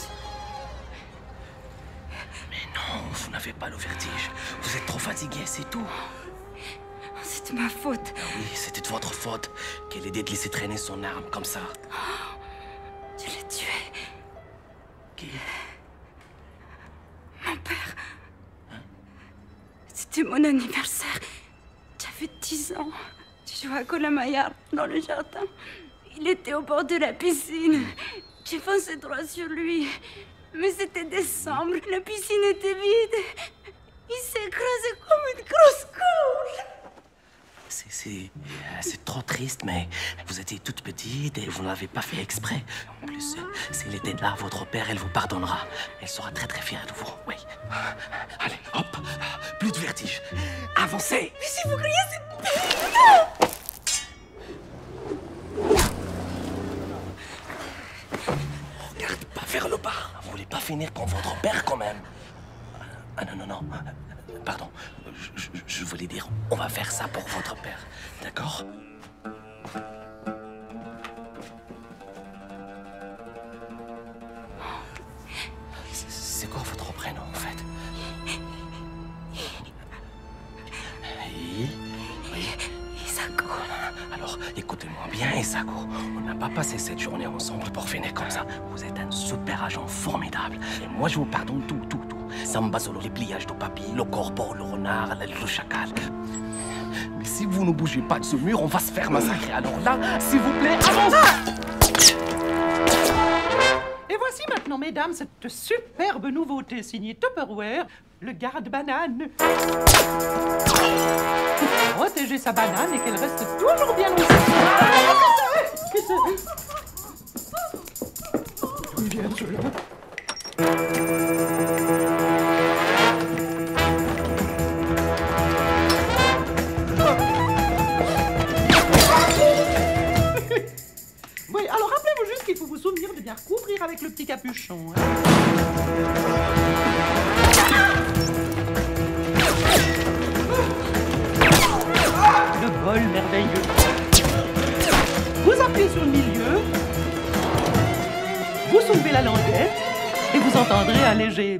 Mais non, vous n'avez pas le vertige. Vous êtes trop fatigué, c'est tout. C'est de ma faute. Ah oui, c'était de votre faute. Quelle idée de laisser traîner son arme comme ça. Tu l'as tué. Qui? Mon père. Hein? C'était mon anniversaire. J'avais dix ans. Je jouais à Colamaillard dans le jardin. Il était au bord de la piscine. J'ai foncé droit sur lui. Mais c'était décembre. La piscine était vide. Il s'est écrasé comme une grosse couche. C'est... c'est... c'est trop triste, mais vous étiez toute petite et vous ne l'avez pas fait exprès. En plus, s'il était là, votre père, elle vous pardonnera. Elle sera très très fière de vous, oui. Allez, hop, plus de vertige. Avancez. Mais si vous criez, c'est... Regarde pas vers le bas. Vous voulez pas finir comme votre père, quand même. Ah non, non, non. Pardon. Je, je, je voulais dire, on va faire ça pour votre père. D'accord? C'est quoi votre prénom, en fait? Oui. Oui. Isako. Alors, écoutez-moi bien, Isako. On n'a pas passé cette journée ensemble pour finir comme ça. Vous êtes un super agent formidable. Et moi, je vous pardonne tout, tout, tout. Samba solo, les pliages de papy, le corbeau, le renard, le chacal. Mais si vous ne bougez pas de ce mur, on va se faire massacrer. Alors là, s'il vous plaît, avancez! Et voici maintenant, mesdames, cette superbe nouveauté signée Tupperware, le garde-banane. Pour protéger sa banane et qu'elle reste toujours bien aussi. D'où ils viennent, ceux-là? Oui, alors rappelez-vous juste qu'il faut vous souvenir de bien couvrir avec le petit capuchon. Hein. Le bol merveilleux. Vous appuyez sur le milieu, vous soulevez la languette et vous entendrez un léger...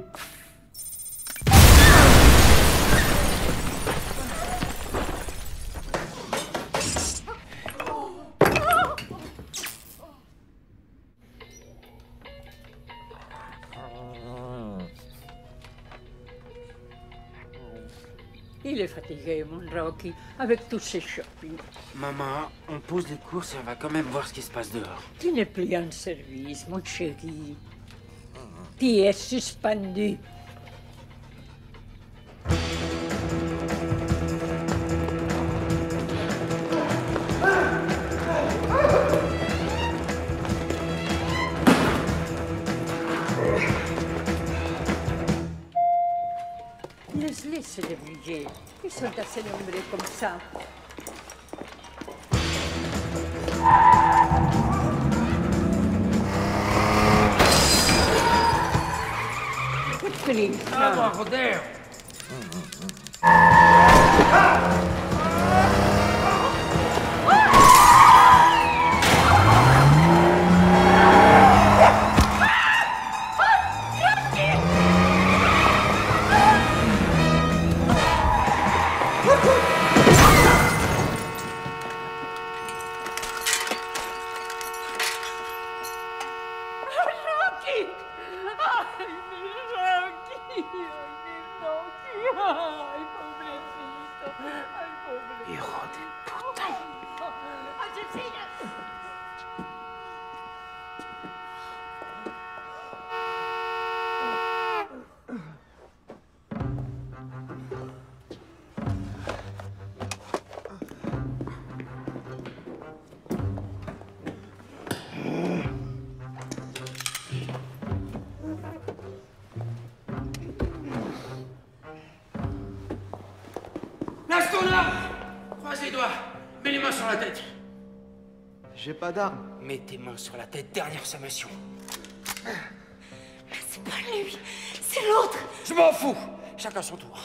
Il est fatigué, mon Rocky, avec tous ces shopping. Maman, on pose les courses et on va quand même voir ce qui se passe dehors. Tu n'es plus en service, mon chéri. Tu es suspendu. Laisse-les se débrouiller. Ils sont assez nombreux comme ça. Philippe. Ah, joder. Lâche ton arme! Croise les doigts. Mets les mains sur la tête. J'ai pas d'arme. Mets tes mains sur la tête, dernière sommation. Mais c'est pas lui, c'est l'autre. Je m'en fous. Chacun son tour.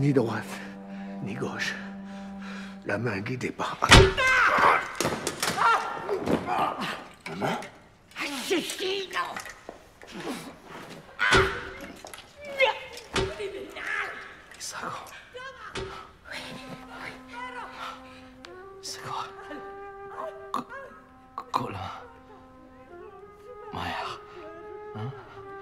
Ni droite, ni gauche. La main guidée par... Maman? Assassino! Isago. Isago. Co- Colin. Mère. Hein?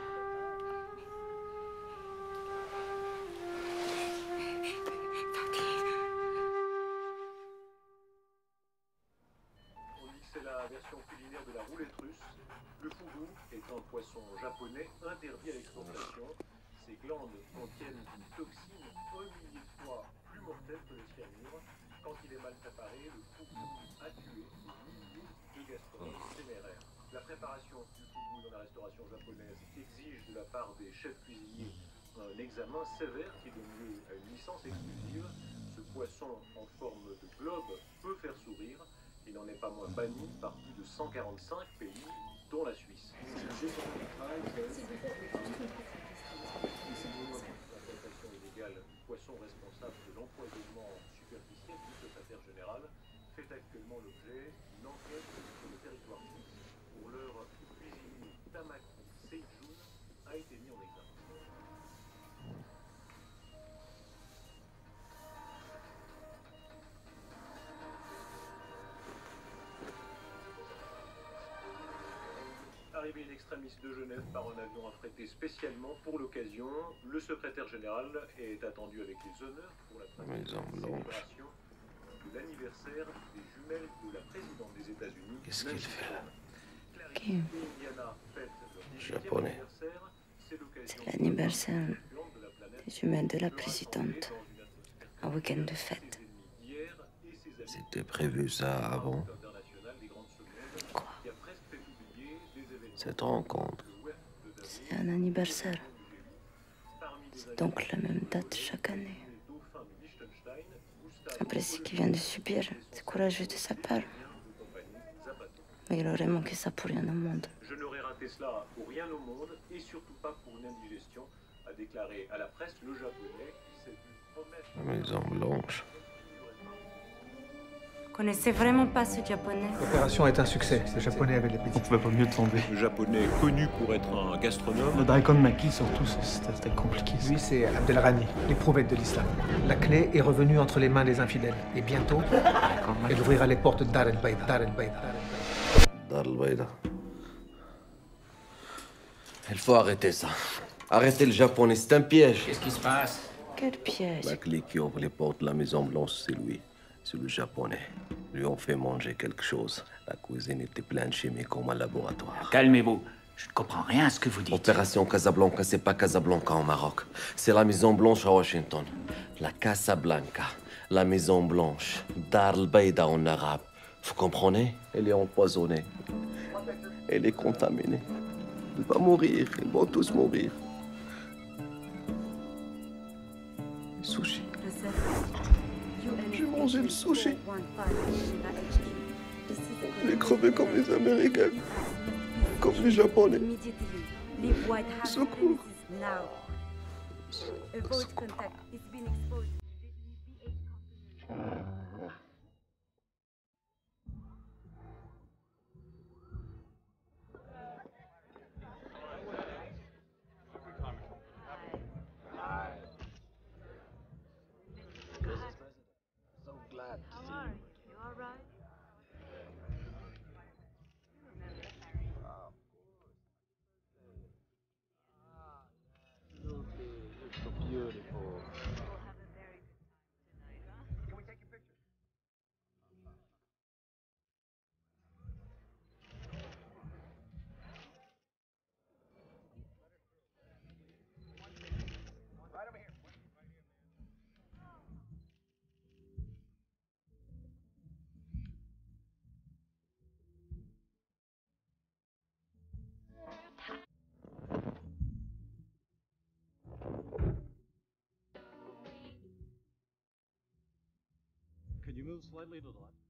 On dit que c'est la version culinaire de la roulette russe. Le fugu est un poisson japonais interdit à l'exportation. Ses glandes contiennent une toxine un millier de fois plus mortelle que le cyanure. Quand il est mal préparé, le fugu a tué des milliers de gastronomes téméraires. La préparation du fugu dans la restauration japonaise exige de la part des chefs cuisiniers un examen sévère qui donne lieu à une licence exclusive. Ce poisson en forme de globe peut faire sourire. Il n'en est pas moins banni par plus de cent quarante-cinq pays, dont la Suisse. L'implantation illégale du poisson responsable de l'empoisonnement superficiel du secrétaire général fait actuellement l'objet d'une enquête sur le territoire suisse. Pour l'heure, le cuisinier Tamaki Seijun a été mis en examen. Arrivé in extremis de Genève par un avion affrété spécialement pour l'occasion, le secrétaire général est attendu avec les honneurs pour la célébration de l'anniversaire des jumelles de la présidente des États-Unis. Qu'est-ce qu'il fait là? Kim, Japonais. c'est l'anniversaire des jumelles de la présidente. Un week-end de fête. C'était prévu ça avant? Quoi? Cette rencontre. C'est un anniversaire. C'est donc la même date chaque année. Un précis qui vient de subir, c'est courageux de sa part. Mais il aurait manqué ça pour rien au monde. Je n'aurais raté cela pour rien au monde et surtout pas pour une indigestion, a déclaré à la presse le japonais qui s'est vu promettre. La Maison Blanche. Vous connaissez vraiment pas ce japonais? L'opération est un succès. Ce japonais avait l'appétit. On pouvait pas mieux tomber. Le japonais connu pour être un gastronome. Le Daikon Maki, surtout, c'était c'était compliqué. Lui, c'est Abdelrani, l'éprouvette de l'islam. La clé est revenue entre les mains des infidèles. Et bientôt, elle ouvrira les portes de Dar el-Baïda. Dar el-Baïda. Dar el-Baïda. Il faut arrêter ça. Arrêtez le japonais, c'est un piège. Qu'est-ce qui se passe? Quel piège? La clé qui ouvre les portes de la Maison Blanche, c'est lui. C'est le japonais. Lui ont fait manger quelque chose. La cuisine était pleine de chimie comme un laboratoire. Calmez-vous. Je ne comprends rien à ce que vous dites. Opération Casablanca, c'est pas Casablanca au Maroc. C'est la Maison Blanche à Washington. La Casablanca, la Maison Blanche, Dar el-Baïda en arabe. Vous comprenez? Elle est empoisonnée. Elle est contaminée. Elle va mourir. Ils vont tous mourir. Le sushi. J'ai mangé le sushi. J'ai crevé comme les Américains. Comme les Japonais. Secours. Could you move slightly to the left?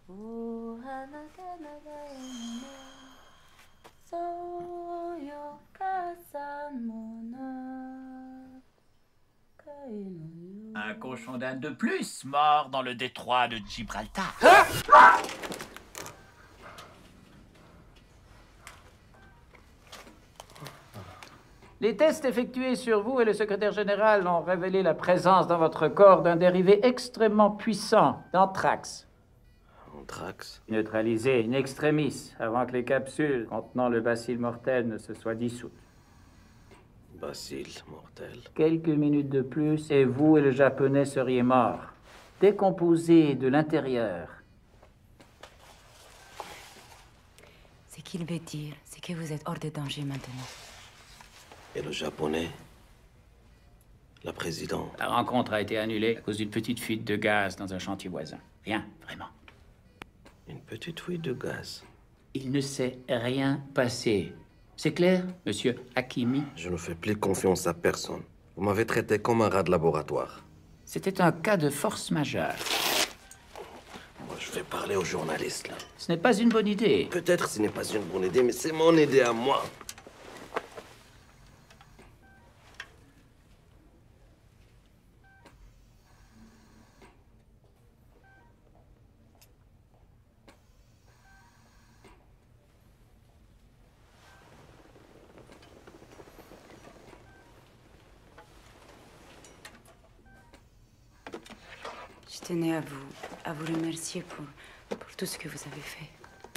Un cochon d'Inde de plus mort dans le détroit de Gibraltar. Les tests effectués sur vous et le secrétaire général ont révélé la présence dans votre corps d'un dérivé extrêmement puissant d'anthrax. Anthrax? Neutralisé in extremis avant que les capsules contenant le bacille mortel ne se soient dissoutes. Bacille mortel. Quelques minutes de plus et vous et le japonais seriez morts, décomposés de l'intérieur. Ce qu'il veut dire, c'est que vous êtes hors de danger maintenant. Et le japonais? La présidente? La rencontre a été annulée à cause d'une petite fuite de gaz dans un chantier voisin. Rien, vraiment. Une petite fuite de gaz? Il ne s'est rien passé. C'est clair, monsieur Hakimi? Je ne fais plus confiance à personne. Vous m'avez traité comme un rat de laboratoire. C'était un cas de force majeure. Moi, je vais parler aux journalistes, là. Ce n'est pas une bonne idée. Peut-être ce n'est pas une bonne idée, mais c'est mon idée à moi. Je tenais à vous, à vous remercier pour, pour tout ce que vous avez fait.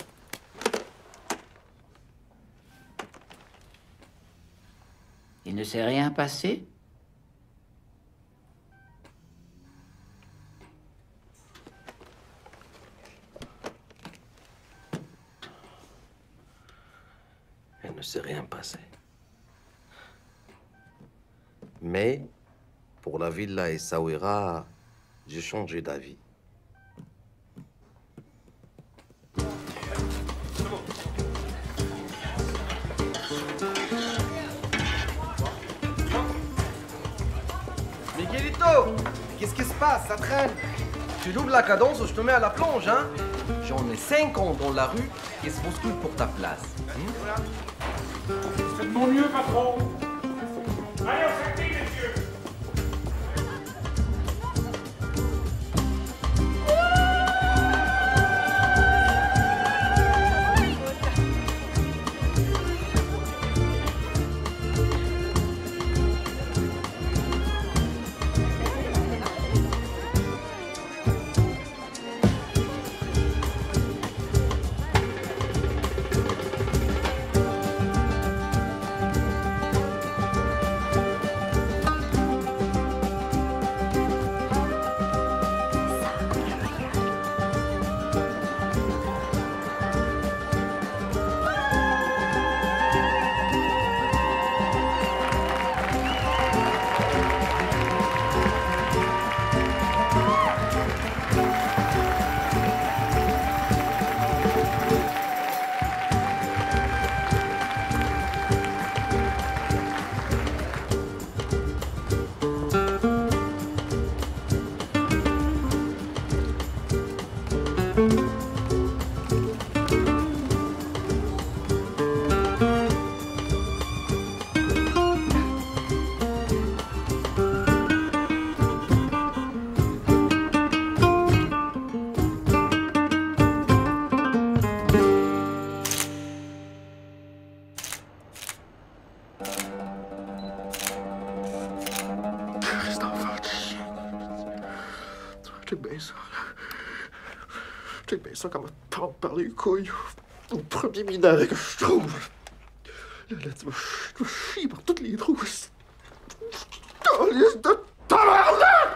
Il ne s'est rien passé? Il ne s'est rien passé. Mais, pour la villa Essaouira, j'ai changé d'avis. Miguelito, qu'est-ce qui se passe? Ça traîne. Tu doubles la cadence ou je te mets à la plonge, hein? J'en ai cinquante dans la rue qui se bousculent pour ta place. Hmm? Faites de mon mieux, patron. Allez, on s'active, messieurs. Check bien ça, là. Check bien ça comme me prendre par les couilles. Au premier minaret que je trouve. Là, là, tu vas chier par toutes les trous. Calice de tabarnak!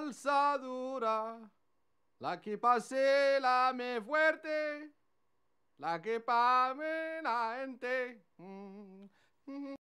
salsa dura, la que pase la me fuerte, la que pa' me la gente. Mm, mm.